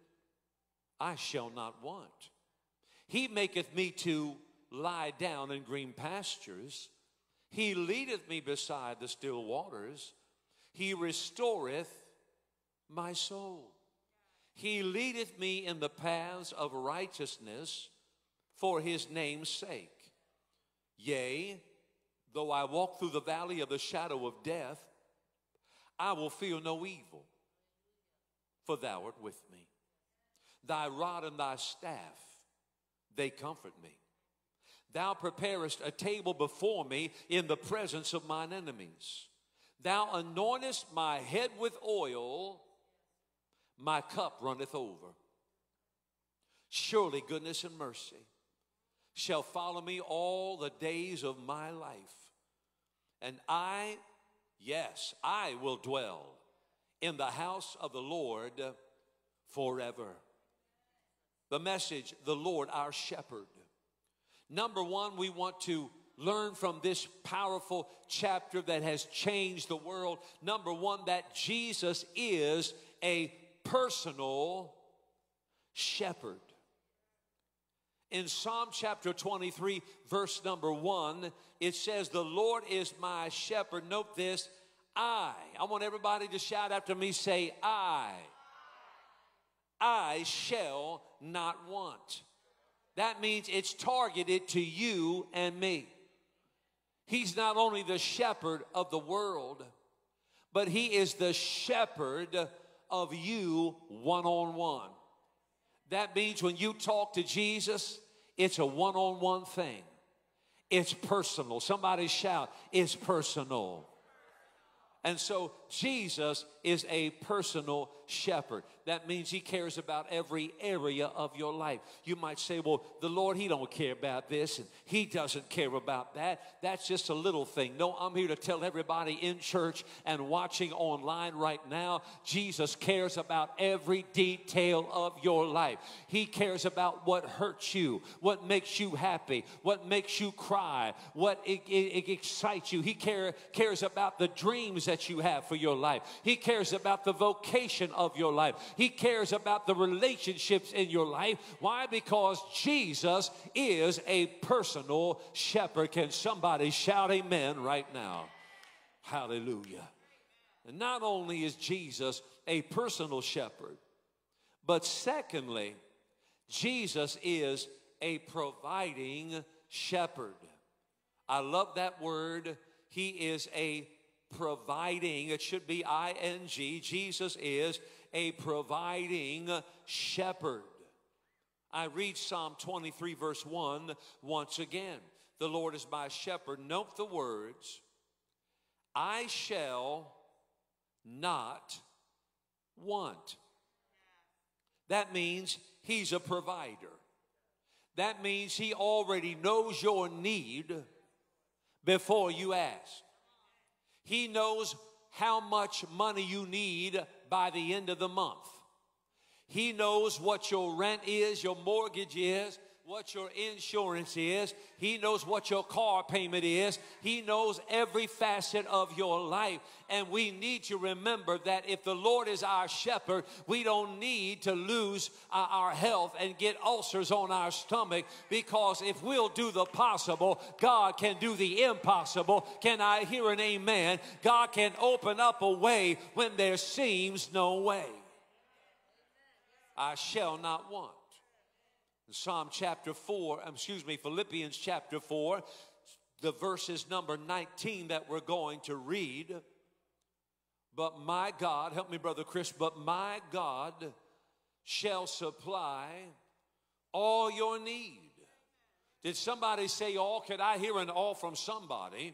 S1: I shall not want. He maketh me to lie down in green pastures. He leadeth me beside the still waters. He restoreth my soul. He leadeth me in the paths of righteousness for his name's sake. Yea, though I walk through the valley of the shadow of death, I will fear no evil, for thou art with me. Thy rod and thy staff, they comfort me. Thou preparest a table before me in the presence of mine enemies. Thou anointest my head with oil, my cup runneth over. Surely goodness and mercy shall follow me all the days of my life. And I will dwell in the house of the Lord forever. The message, the Lord our shepherd. Number one, we want to learn from this powerful chapter that has changed the world. Number one, that Jesus is a personal shepherd. In Psalm chapter 23, verse number 1, it says, the Lord is my shepherd. Note this, I want everybody to shout after me, say, I shall not want. That means it's targeted to you and me. He's not only the shepherd of the world, but he is the shepherd of you one-on-one. That means when you talk to Jesus, it's a one-on-one thing. It's personal. Somebody shout, it's personal. And so Jesus is a personal shepherd. That means he cares about every area of your life. You might say, well, the Lord, he don't care about this, and he doesn't care about that. That's just a little thing. No, I'm here to tell everybody in church and watching online right now, Jesus cares about every detail of your life. He cares about what hurts you, what makes you happy, what makes you cry, what it excites you. He cares about the dreams that you have for your life. He cares about the vocation of your life. He cares about the relationships in your life. Why? Because Jesus is a personal shepherd. Can somebody shout amen right now? Hallelujah. And not only is Jesus a personal shepherd, but secondly, Jesus is a providing shepherd. I love that word. He is a providing. It should be I-N-G. Jesus is a providing shepherd. I read Psalm 23 verse 1 once again. The Lord is my shepherd. Note the words. I shall not want. That means he's a provider. That means he already knows your need before you ask. He knows how much money you need by the end of the month. He knows what your rent is, your mortgage is, what your insurance is. He knows what your car payment is. He knows every facet of your life. And we need to remember that if the Lord is our shepherd, we don't need to lose our health and get ulcers on our stomach, because if we'll do the possible, God can do the impossible. Can I hear an amen? God can open up a way when there seems no way. I shall not want. Philippians chapter 4, the verse is number 19 that we're going to read. But my God, help me, Brother Chris, but my God shall supply all your need. Did somebody say all? Could I hear an all from somebody?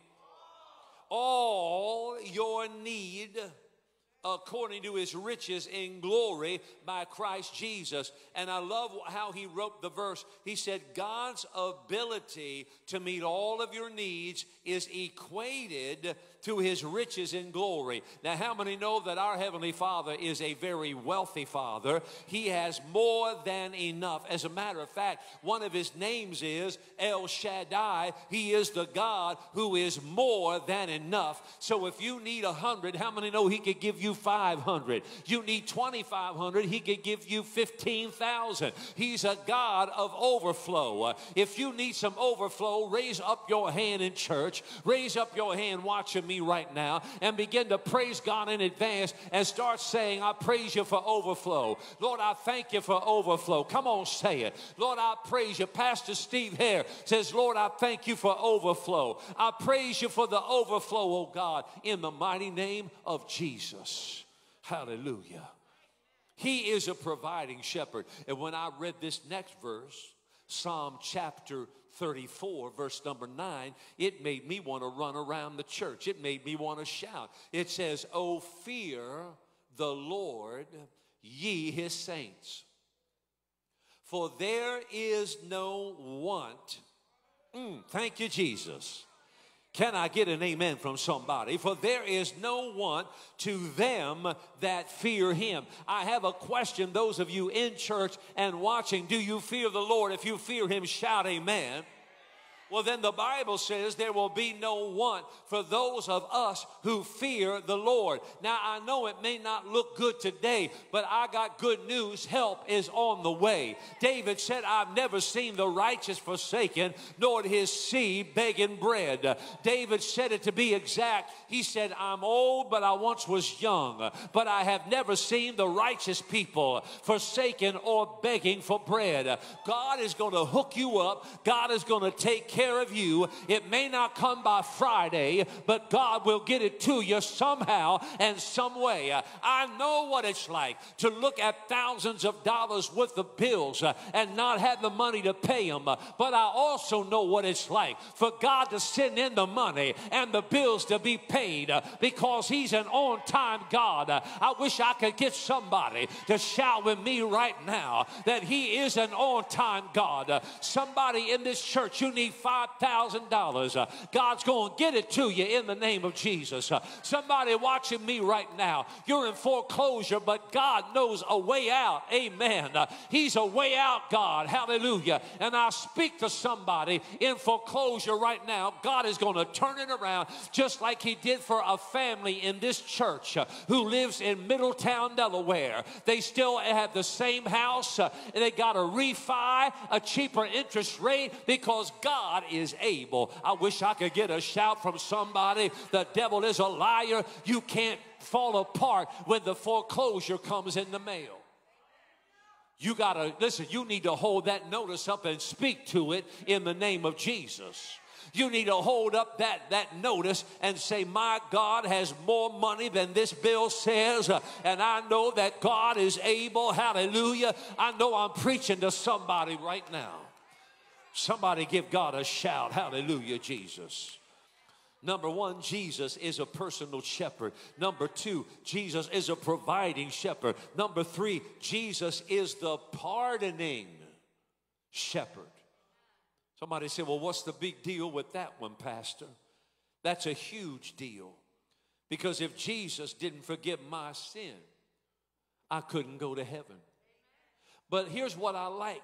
S1: All your need according to his riches in glory by Christ Jesus. And I love how he wrote the verse. He said, God's ability to meet all of your needs is equated to his riches in glory. Now, how many know that our Heavenly Father is a very wealthy Father? He has more than enough. As a matter of fact, one of his names is El Shaddai. He is the God who is more than enough. So if you need 100, how many know he could give you 500? You need 2,500, he could give you 15,000. He's a God of overflow. If you need some overflow, raise up your hand in church. Raise up your hand watching me right now and begin to praise God in advance and start saying, I praise you for overflow. Lord, I thank you for overflow. Come on, say it. Lord, I praise you. Pastor Steve Hare says, Lord, I thank you for overflow. I praise you for the overflow, oh God, in the mighty name of Jesus. Hallelujah. He is a providing shepherd. And when I read this next verse, Psalm chapter 34, verse number 9, it made me want to run around the church. It made me want to shout. It says, oh, fear the Lord, ye his saints. For there is no want. Thank you, Jesus. Can I get an amen from somebody? For there is no want to them that fear him. I have a question, those of you in church and watching. Do you fear the Lord? If you fear him, shout amen. Well, then the Bible says there will be no want for those of us who fear the Lord. Now, I know it may not look good today, but I got good news. Help is on the way. David said, I've never seen the righteous forsaken, nor his seed begging bread. David said it to be exact. He said, I'm old, but I once was young, but I have never seen the righteous people forsaken or begging for bread. God is going to hook you up. God is going to take care of you. It may not come by Friday, but God will get it to you somehow and some way. I know what it's like to look at thousands of dollars worth of bills and not have the money to pay them, but I also know what it's like for God to send in the money and the bills to be paid, because he's an on-time God. I wish I could get somebody to shout with me right now that he is an on-time God. Somebody in this church, you need $5,000. God's going to get it to you in the name of Jesus. Somebody watching me right now, you're in foreclosure, but God knows a way out. Amen. He's a way out, God. Hallelujah. And I speak to somebody in foreclosure right now. God is going to turn it around just like he did for a family in this church who lives in Middletown, Delaware. They still have the same house. They got a refi, a cheaper interest rate, because God is able. I wish I could get a shout from somebody. The devil is a liar. You can't fall apart when the foreclosure comes in the mail. You got to, listen, you need to hold that notice up and speak to it in the name of Jesus. You need to hold up that notice and say, my God has more money than this bill says, and I know that God is able. Hallelujah. I know I'm preaching to somebody right now. Somebody give God a shout. Hallelujah, Jesus. Number one, Jesus is a personal shepherd. Number two, Jesus is a providing shepherd. Number three, Jesus is the pardoning shepherd. Somebody said, well, what's the big deal with that one, Pastor? That's a huge deal. Because if Jesus didn't forgive my sin, I couldn't go to heaven. But here's what I like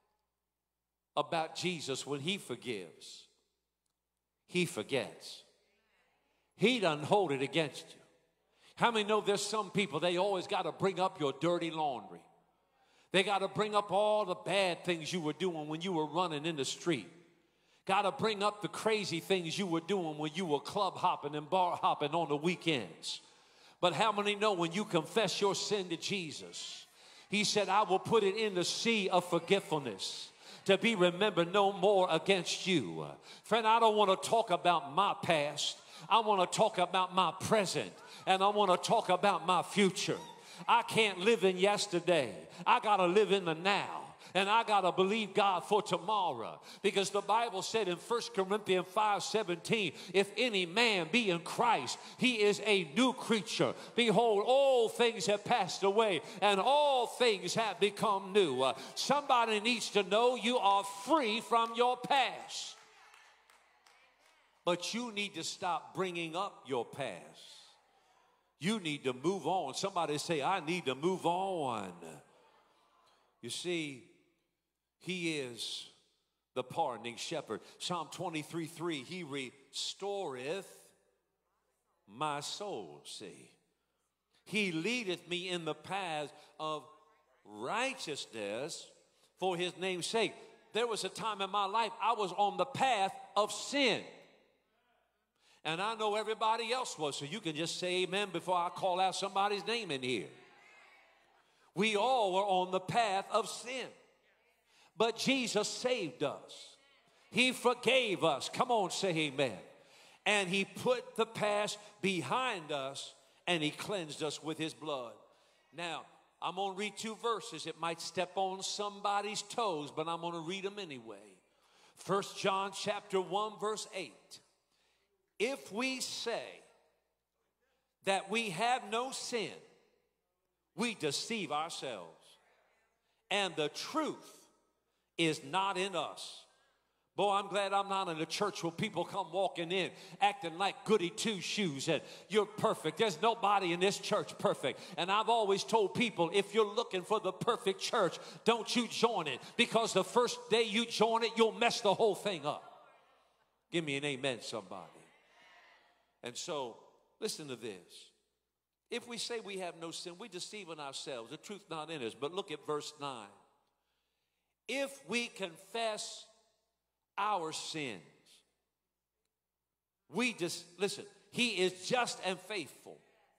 S1: about Jesus when he forgives. He forgets. He doesn't hold it against you. How many know there's some people, they always got to bring up your dirty laundry. They got to bring up all the bad things you were doing when you were running in the street. Got to bring up the crazy things you were doing when you were club hopping and bar hopping on the weekends. But how many know when you confess your sin to Jesus, he said, I will put it in the sea of forgetfulness, to be remembered no more against you. Friend, I don't want to talk about my past. I want to talk about my present, and I want to talk about my future. I can't live in yesterday. I got to live in the now. And I got to believe God for tomorrow. Because the Bible said in 1 Corinthians 5:17, if any man be in Christ, he is a new creature. Behold, all things have passed away, and all things have become new. Somebody needs to know you are free from your past. But you need to stop bringing up your past. You need to move on. Somebody say, I need to move on. You see, he is the pardoning shepherd. Psalm 23:3, he restoreth my soul. See, he leadeth me in the paths of righteousness for his name's sake. There was a time in my life I was on the path of sin. And I know everybody else was, so you can just say amen before I call out somebody's name in here. We all were on the path of sin. But Jesus saved us. He forgave us. Come on, say amen. And he put the past behind us, and he cleansed us with his blood. Now, I'm going to read two verses. It might step on somebody's toes, but I'm going to read them anyway. 1 John chapter 1, verse 8. If we say that we have no sin, we deceive ourselves, and the truth is not in us. Boy, I'm glad I'm not in a church where people come walking in acting like goody two-shoes and you're perfect. There's nobody in this church perfect. And I've always told people, if you're looking for the perfect church, don't you join it, because the first day you join it, you'll mess the whole thing up. Give me an amen, somebody. And so, listen to this. If we say we have no sin, we're deceiving ourselves. The truth not in us. But look at verse 9. If we confess our sins, listen, he is just and faithful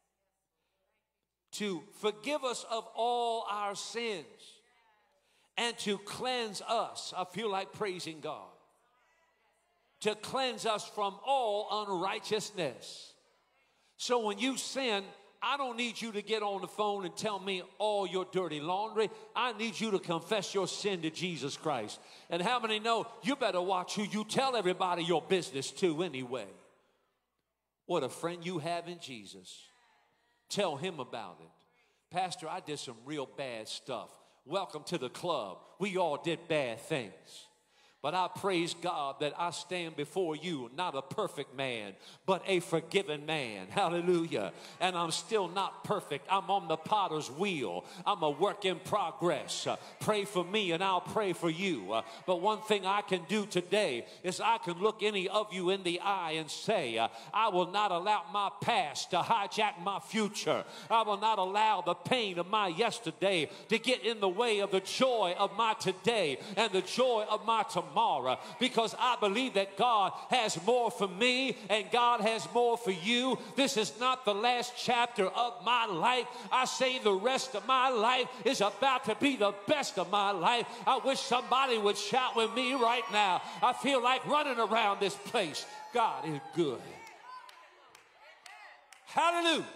S1: to forgive us of all our sins and to cleanse us. I feel like praising God. To cleanse us from all unrighteousness. So when you sin, I don't need you to get on the phone and tell me all your dirty laundry. I need you to confess your sin to Jesus Christ. And how many know you better watch who you tell everybody your business to anyway? What a friend you have in Jesus. Tell him about it. Pastor, I did some real bad stuff. Welcome to the club. We all did bad things. But I praise God that I stand before you, not a perfect man, but a forgiven man. Hallelujah. And I'm still not perfect. I'm on the potter's wheel. I'm a work in progress. Pray for me and I'll pray for you. But one thing I can do today is I can look any of you in the eye and say, I will not allow my past to hijack my future. I will not allow the pain of my yesterday to get in the way of the joy of my today and the joy of my tomorrow. Because I believe that God has more for me and God has more for you. This is not the last chapter of my life. I say the rest of my life is about to be the best of my life. I wish somebody would shout with me right now. I feel like running around this place. God is good. Hallelujah. And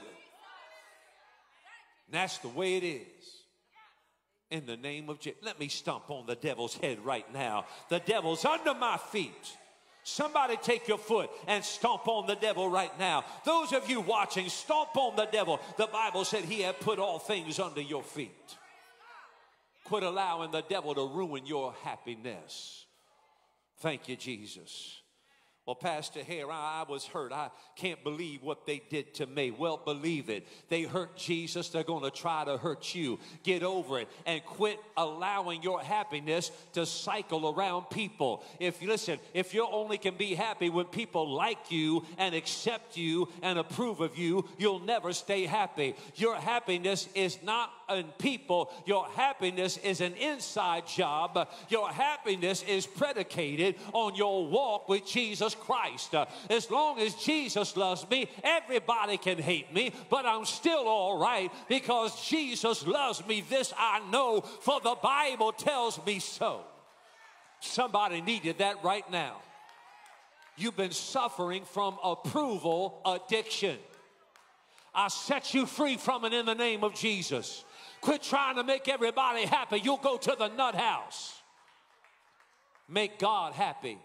S1: that's the way it is. In the name of Jesus. Let me stomp on the devil's head right now. The devil's under my feet. Somebody take your foot and stomp on the devil right now. Those of you watching, stomp on the devil. The Bible said he had put all things under your feet. Quit allowing the devil to ruin your happiness. Thank you, Jesus. Well, Pastor Hare, I was hurt. I can't believe what they did to me. Well, believe it. They hurt Jesus. They're going to try to hurt you. Get over it and quit allowing your happiness to cycle around people. If you only can be happy when people like you and accept you and approve of you, you'll never stay happy. Your happiness is not in people. Your happiness is an inside job. Your happiness is predicated on your walk with Jesus Christ. As long as Jesus loves me, everybody can hate me, but I'm still all right because Jesus loves me. This I know, for the Bible tells me so. Somebody needed that right now. You've been suffering from approval addiction. I set you free from it in the name of Jesus. Quit trying to make everybody happy. You'll go to the nut house. Make God happy,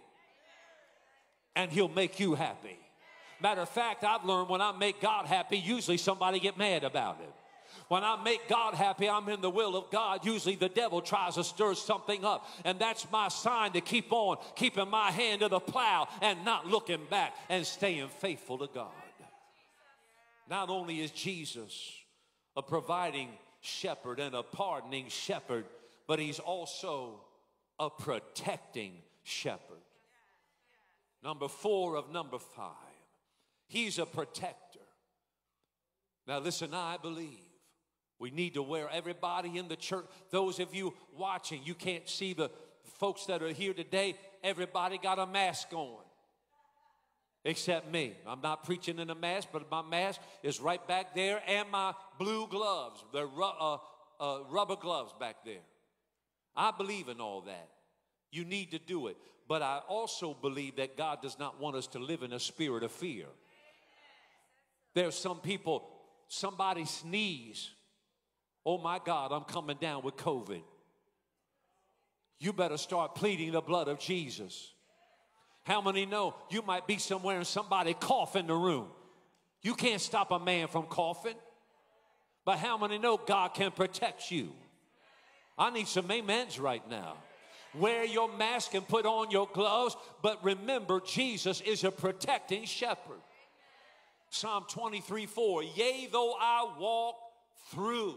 S1: and he'll make you happy. Matter of fact, I've learned when I make God happy, usually somebody get mad about it. When I make God happy, I'm in the will of God. Usually the devil tries to stir something up. And that's my sign to keep on keeping my hand to the plow and not looking back and staying faithful to God. Not only is Jesus a providing shepherd and a pardoning shepherd, but he's also a protecting shepherd. Number 4 of number 5. He's a protector. Now listen, I believe we need to wear, everybody in the church, those of you watching, you can't see the folks that are here today, everybody got a mask on. Except me. I'm not preaching in a mask, but my mask is right back there, and my blue gloves, the rubber gloves back there. I believe in all that. You need to do it. But I also believe that God does not want us to live in a spirit of fear. There's some people, somebody sneeze. Oh my God, I'm coming down with COVID. You better start pleading the blood of Jesus. How many know you might be somewhere and somebody cough in the room? You can't stop a man from coughing. But how many know God can protect you? I need some amens right now. Wear your mask and put on your gloves, but remember, Jesus is a protecting shepherd. Psalm 23:4, yea, though I walk through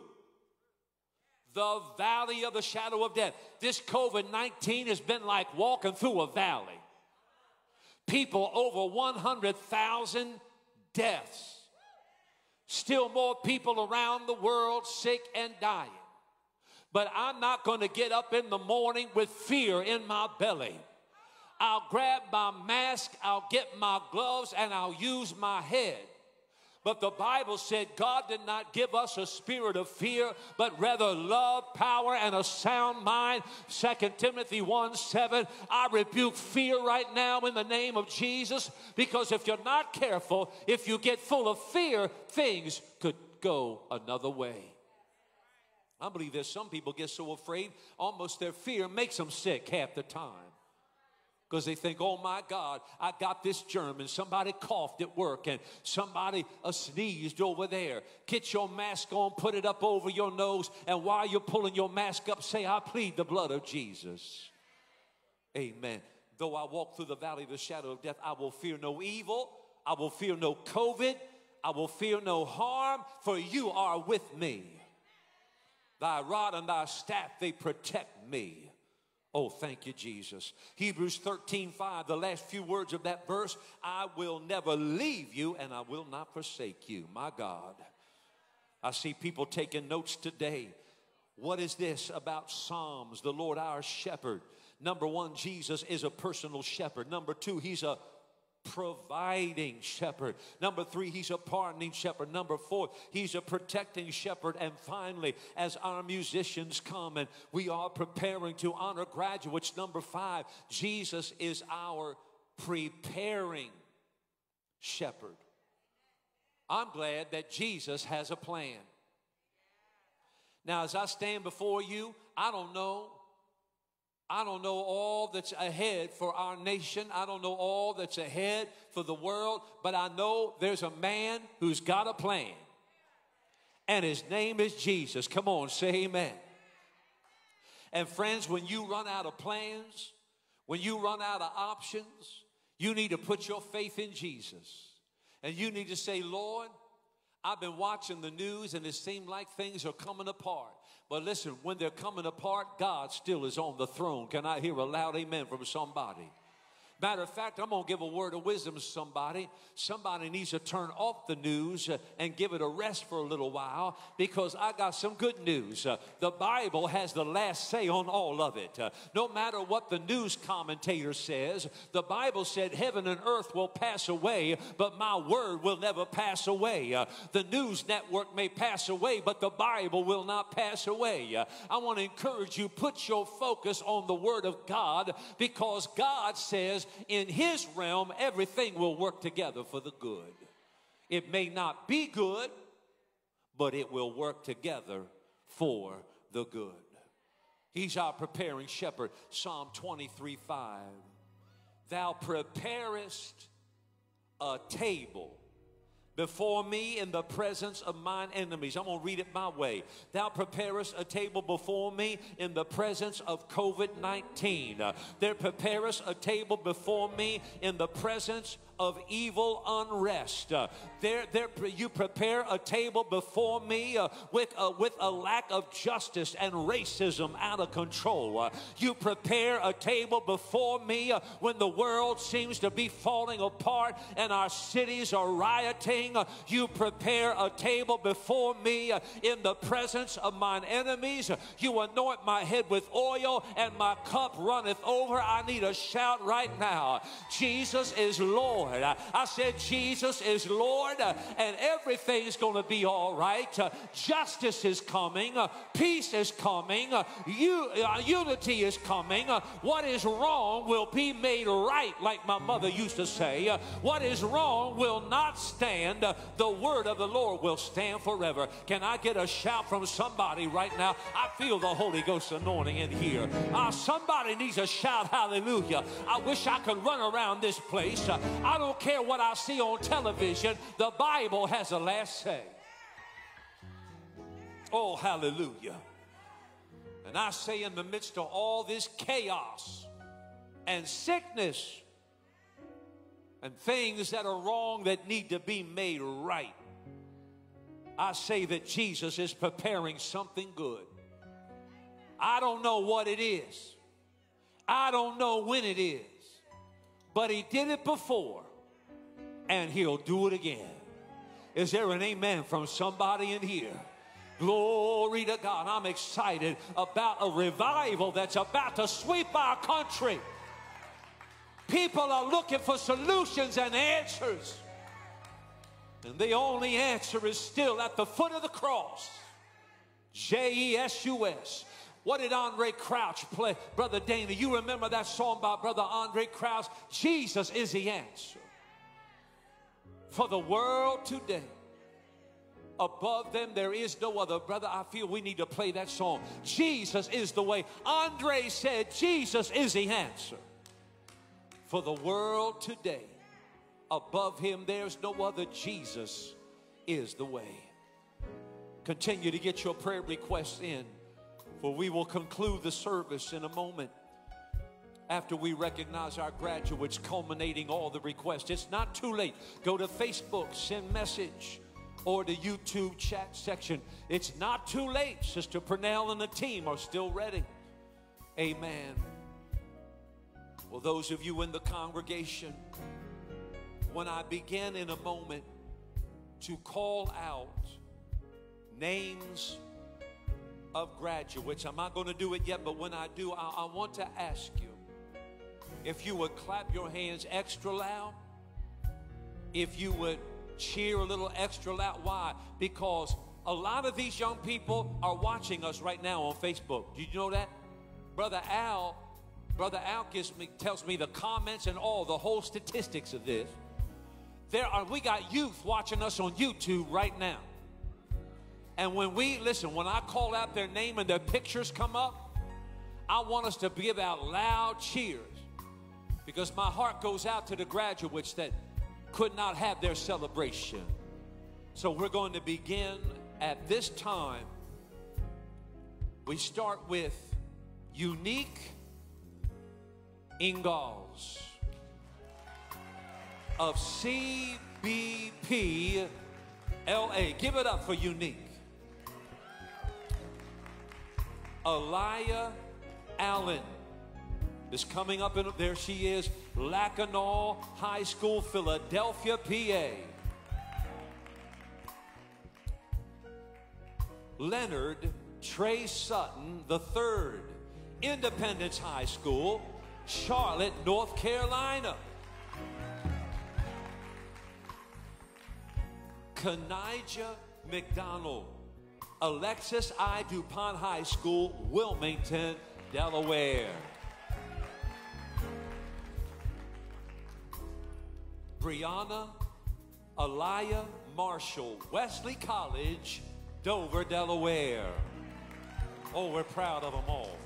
S1: the valley of the shadow of death. This COVID-19 has been like walking through a valley. People, over 100,000 deaths. Still more people around the world sick and dying. But I'm not going to get up in the morning with fear in my belly. I'll grab my mask, I'll get my gloves, and I'll use my head. But the Bible said God did not give us a spirit of fear, but rather love, power, and a sound mind. 2 Timothy 1:7. I rebuke fear right now in the name of Jesus, because if you're not careful, if you get full of fear, things could go another way. I believe there's some people get so afraid, almost their fear makes them sick half the time. Because they think, oh my God, I got this germ, and somebody coughed at work, and somebody sneezed over there. Get your mask on, put it up over your nose, and while you're pulling your mask up, say, I plead the blood of Jesus. Amen. Though I walk through the valley of the shadow of death, I will fear no evil. I will fear no COVID. I will fear no harm, for you are with me. Thy rod and thy staff, they protect me. Oh, thank you, Jesus. Hebrews 13:5, the last few words of that verse, I will never leave you and I will not forsake you. My God. I see people taking notes today. What is this about Psalms, the Lord our shepherd? Number one, Jesus is a personal shepherd. Number two, he's a providing shepherd. Number three, he's a pardoning shepherd. Number four, he's a protecting shepherd. And finally, as our musicians come and we are preparing to honor graduates, number five, Jesus is our preparing shepherd. I'm glad that Jesus has a plan. Now, as I stand before you, I don't know all that's ahead for our nation. I don't know all that's ahead for the world, but I know there's a man who's got a plan, and his name is Jesus. Come on, say amen. And friends, when you run out of plans, when you run out of options, you need to put your faith in Jesus. And you need to say, Lord, I've been watching the news and it seemed like things are coming apart. But listen, when they're coming apart, God still is on the throne. Can I hear a loud amen from somebody? Matter of fact, I'm going to give a word of wisdom to somebody. Somebody needs to turn off the news and give it a rest for a little while, because I got some good news. The Bible has the last say on all of it. No matter what the news commentator says, the Bible said heaven and earth will pass away, but my word will never pass away. The news network may pass away, but the Bible will not pass away. I want to encourage you, put your focus on the word of God, because God says in his realm, everything will work together for the good. It may not be good, but it will work together for the good. He's our preparing shepherd. Psalm 23:5. Thou preparest a table before me in the presence of mine enemies. I'm going to read it my way. Thou preparest a table before me in the presence of COVID-19. There preparest a table before me in the presence of evil unrest. You prepare a table before me with a lack of justice and racism out of control. You prepare a table before me when the world seems to be falling apart and our cities are rioting. You prepare a table before me in the presence of mine enemies. You anoint my head with oil and my cup runneth over. I need a shout right now. Jesus is Lord. I said Jesus is Lord, and everything's going to be all right. Justice is coming. Peace is coming. Unity is coming. What is wrong will be made right, like my mother used to say. What is wrong will not stand. The word of the Lord will stand forever. Can I get a shout from somebody right now? I feel the Holy Ghost anointing in here. Somebody needs a shout, hallelujah. I wish I could run around this place. I don't care what I see on television. The Bible has the last say. Oh, hallelujah. And I say, in the midst of all this chaos and sickness and things that are wrong that need to be made right, I say that Jesus is preparing something good. I don't know what it is. I don't know when it is. But he did it before, and he'll do it again. Is there an amen from somebody in here? Glory to God. I'm excited about a revival that's about to sweep our country. People are looking for solutions and answers, and the only answer is still at the foot of the cross. Jesus. What did Andre Crouch play? Brother Dana, you remember that song by Brother Andre Crouch? Jesus is the answer for the world today. Above them there is no other. Brother, I feel we need to play that song. Jesus is the way. Andre said Jesus is the answer for the world today. Above him there's no other. Jesus is the way. Continue to get your prayer requests in, for we will conclude the service in a moment. after we recognize our graduates, culminating all the requests. It's not too late. Go to Facebook, send message, or the YouTube chat section. It's not too late. Sister Purnell and the team are still ready. Amen. Well, those of you in the congregation, when I begin in a moment to call out names of graduates, I'm not going to do it yet, but when I do, I want to ask you if you would clap your hands extra loud, if you would cheer a little extra loud. Why? Because a lot of these young people are watching us right now on Facebook. Did you know that? Brother Al tells me the comments and all the whole statistics of this. We got youth watching us on YouTube right now. And when I call out their name and their pictures come up, I want us to give out loud cheers, because my heart goes out to the graduates that could not have their celebration. So we're going to begin at this time. We start with Unique Ingalls of CBP LA. Give it up for Unique. Aliyah Allen is coming up, and there she is, Lacanau High School, Philadelphia, PA. Leonard Trey Sutton III, Independence High School, Charlotte, North Carolina. Kanijah McDonald, Alexis I. DuPont High School, Wilmington, Delaware. Brianna Aliyah Marshall, Wesley College, Dover, Delaware. Oh, we're proud of them all.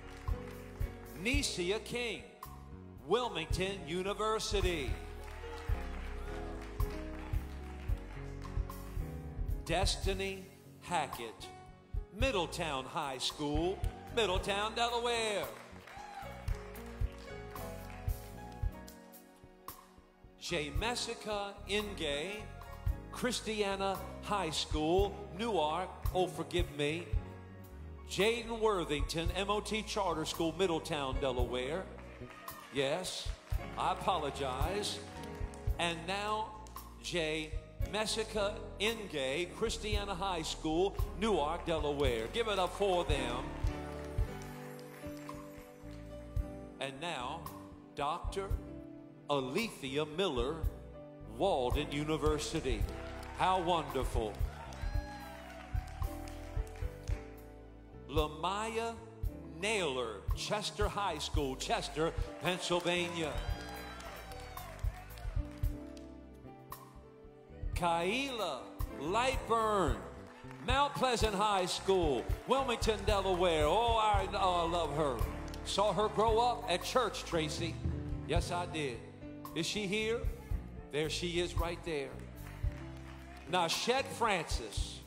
S1: Nesia King, Wilmington University. Destiny Hackett, Middletown High School, Middletown, Delaware. Jemessica Ingay, Christiana High School, Newark, oh forgive me. Jaden Worthington, MOT Charter School, Middletown, Delaware. Yes, I apologize. And now Jemessica Ingay, Christiana High School, Newark, Delaware. Give it up for them. And now, Dr. Alethea Miller, Walden University. How wonderful. Lamaya Naylor, Chester High School, Chester, Pennsylvania. Kaila Lightburn, Mount Pleasant High School, Wilmington, Delaware. Oh, I love her. Saw her grow up at church, Tracy. Yes, I did. Is she here? There she is right there. Nashet Francis.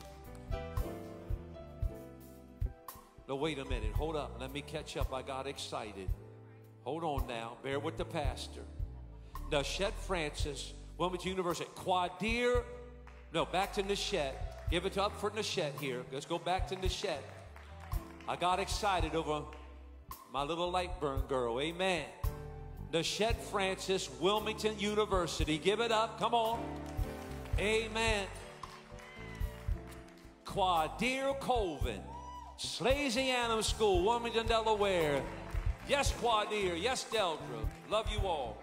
S1: No, wait a minute. Hold up. Let me catch up. I got excited. Hold on now. Bear with the pastor. Nashet Francis, Wilmington University. Quadir. No, back to Nashet. Give it up for Nashet here. Let's go back to Nashet. I got excited over my little Lightburn girl. Amen. Nashet Francis, Wilmington University. Give it up. Come on. Amen. Quadir Colvin, Slazy Adams School, Wilmington, Delaware. Yes, Quadir. Yes, Deldra. Love you all.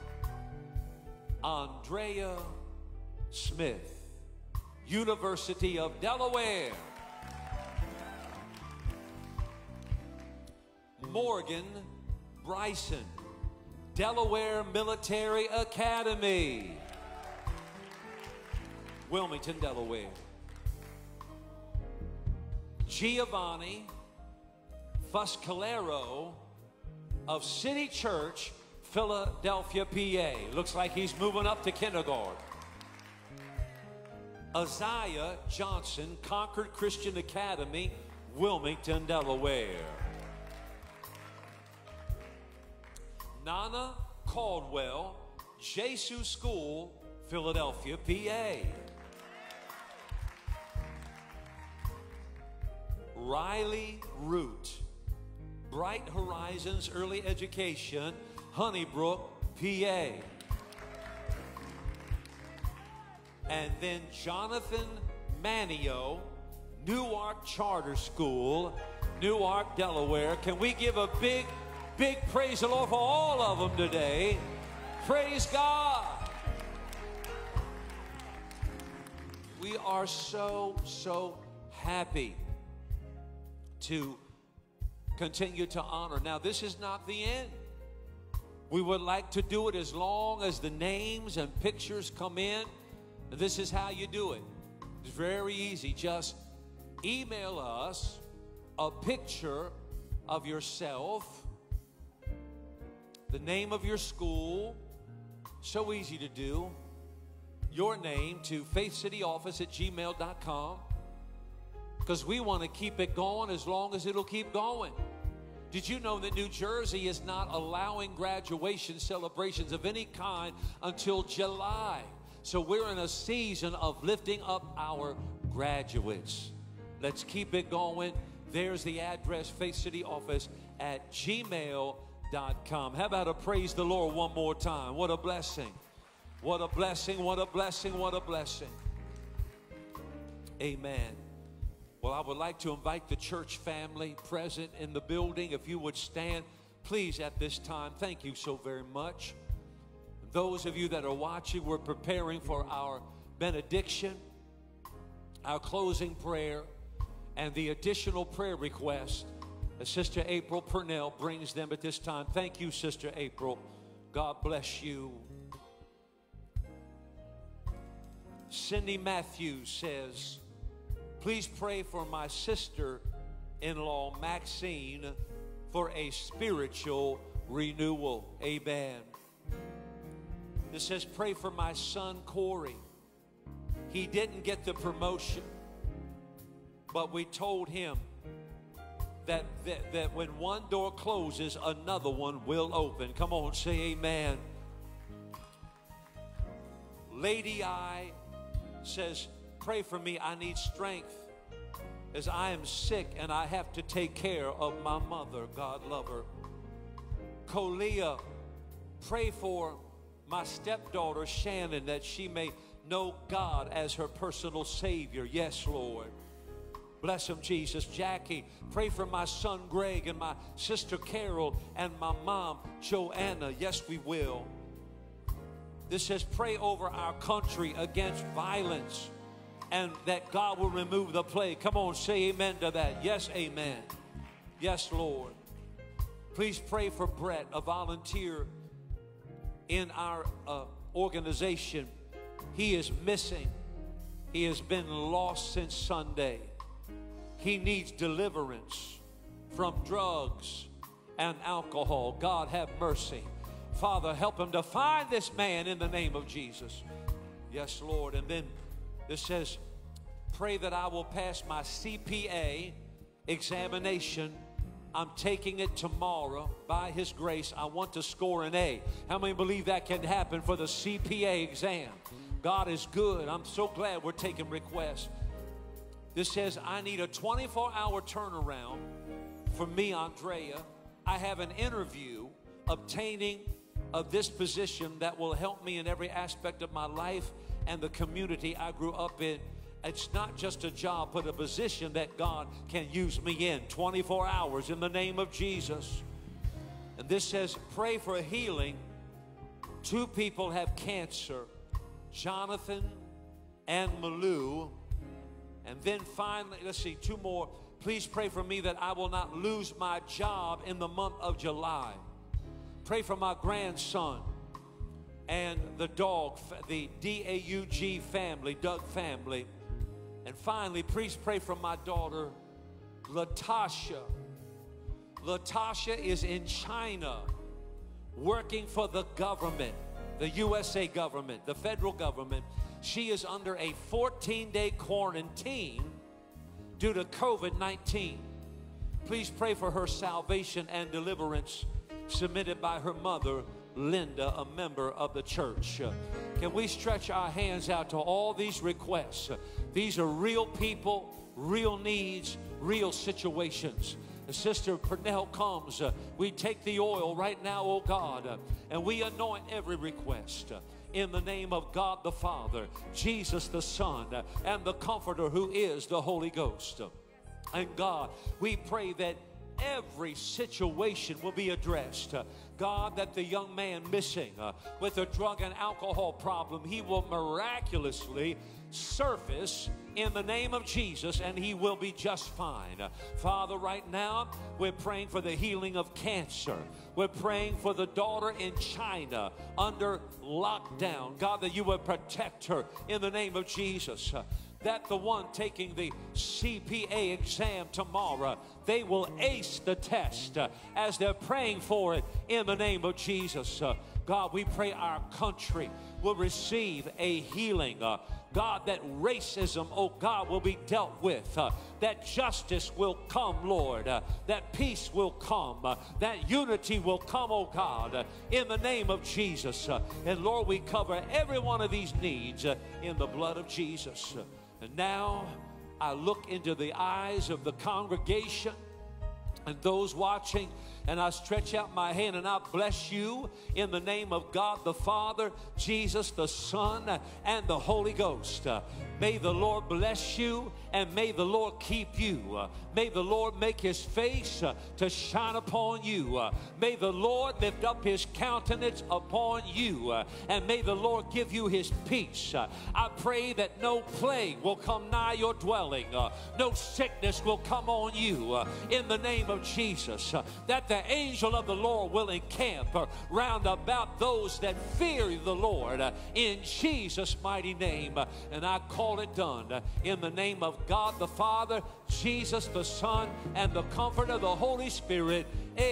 S1: Andrea Smith, University of Delaware. Morgan Bryson, Delaware Military Academy, Wilmington, Delaware. Giovanni Fuscalero of City Church, Philadelphia, PA. Looks like he's moving up to kindergarten. Isaiah Johnson, Concord Christian Academy, Wilmington, Delaware. Nana Caldwell, Jesus School, Philadelphia, PA. Riley Root, Bright Horizons Early Education, Honeybrook, PA. And then Jonathan Manio, Newark Charter School, Newark, Delaware. Can we give a big, big praise the Lord for all of them today? Praise God. We are so happy to continue to honor. Now, this is not the end. We would like to do it as long as the names and pictures come in. This is how you do it. It's very easy. Just email us a picture of yourself, the name of your school, so easy to do, your name to faithcityoffice@gmail.com, because we want to keep it going as long as it'll keep going. Did you know that New Jersey is not allowing graduation celebrations of any kind until July? So we're in a season of lifting up our graduates. Let's keep it going. There's the address, faithcityoffice@gmail.com. How about a praise the Lord one more time? What a blessing. What a blessing, what a blessing, what a blessing. Amen. Well, I would like to invite the church family present in the building. If you would stand, please, at this time. Thank you so very much. Those of you that are watching, we're preparing for our benediction, our closing prayer, and the additional prayer request. Sister April Purnell brings them at this time. Thank you, Sister April. God bless you. Cindy Matthews says, please pray for my sister-in-law, Maxine, for a spiritual renewal. Amen. This says, pray for my son, Corey. He didn't get the promotion, but we told him that when one door closes, another one will open. Come on, say amen. Lady I says, pray for me. I need strength as I am sick and I have to take care of my mother. God love her. Kolia, pray for my stepdaughter Shannon that she may know God as her personal Savior. Yes, Lord. Bless him, Jesus. Jackie, pray for my son Greg and my sister Carol and my mom Joanna. Yes, we will. This says, pray over our country against violence and that God will remove the plague. Come on, say amen to that. Yes, amen. Yes, Lord. Please pray for Brett, a volunteer in our organization. He is missing. He has been lost since Sunday. He needs deliverance from drugs and alcohol. God have mercy. Father, help him to find this man in the name of Jesus. Yes, Lord. And then this says, pray that I will pass my CPA examination. I'm taking it tomorrow. By his grace, I want to score an A. How many believe that can happen for the CPA exam? God is good. I'm so glad we're taking requests. This says, I need a 24-hour turnaround for me, Andrea. I have an interview obtaining of this position that will help me in every aspect of my life and the community I grew up in. It's not just a job, but a position that God can use me in 24 hours in the name of Jesus. And this says, pray for a healing. 2 people have cancer, Jonathan and Malou. And then finally, let's see, 2 more. Please pray for me that I will not lose my job in the month of July. Pray for my grandson and the dog, the D-A-U-G family, Doug family. And finally, please pray for my daughter, Latasha. Latasha is in China working for the government, the USA government, the federal government. She is under a 14-day quarantine due to COVID-19. Please pray for her salvation and deliverance submitted by her mother, Linda, a member of the church. Can we stretch our hands out to all these requests? These are real people, real needs, real situations. As Sister Purnell comes, we take the oil right now, oh God, and we anoint every request. In the name of God the Father, Jesus the Son, and the Comforter who is the Holy Ghost. And God, we pray that every situation will be addressed. God, that the young man missing with a drug and alcohol problem, he will miraculously surface in the name of Jesus, and he will be just fine. Father, right now, we're praying for the healing of cancer. We're praying for the daughter in China under lockdown. God, that you would protect her in the name of Jesus. That the one taking the CPA exam tomorrow, they will ace the test as they're praying for it in the name of Jesus. God, we pray our country will receive a healing. God, that racism, oh God, will be dealt with. That justice will come, Lord. That peace will come. That unity will come, oh God, in the name of Jesus. And Lord, we cover every one of these needs in the blood of Jesus. And now I look into the eyes of the congregation and those watching, and I stretch out my hand and I bless you in the name of God the Father, Jesus the Son, and the Holy Ghost. May the Lord bless you, and may the Lord keep you. May the Lord make his face to shine upon you. May the Lord lift up his countenance upon you, and may the Lord give you his peace. I pray that no plague will come nigh your dwelling. No sickness will come on you in the name of Jesus. That the angel of the Lord will encamp round about those that fear the Lord in Jesus' mighty name. And I call it done in the name of God the Father, Jesus the Son, and the Comforter, the Holy Spirit.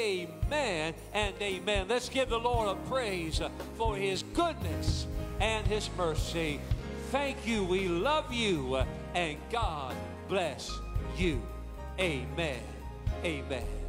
S1: Amen and amen. Let's give the Lord a praise for his goodness and his mercy. Thank you. We love you, and God bless you. Amen. Amen.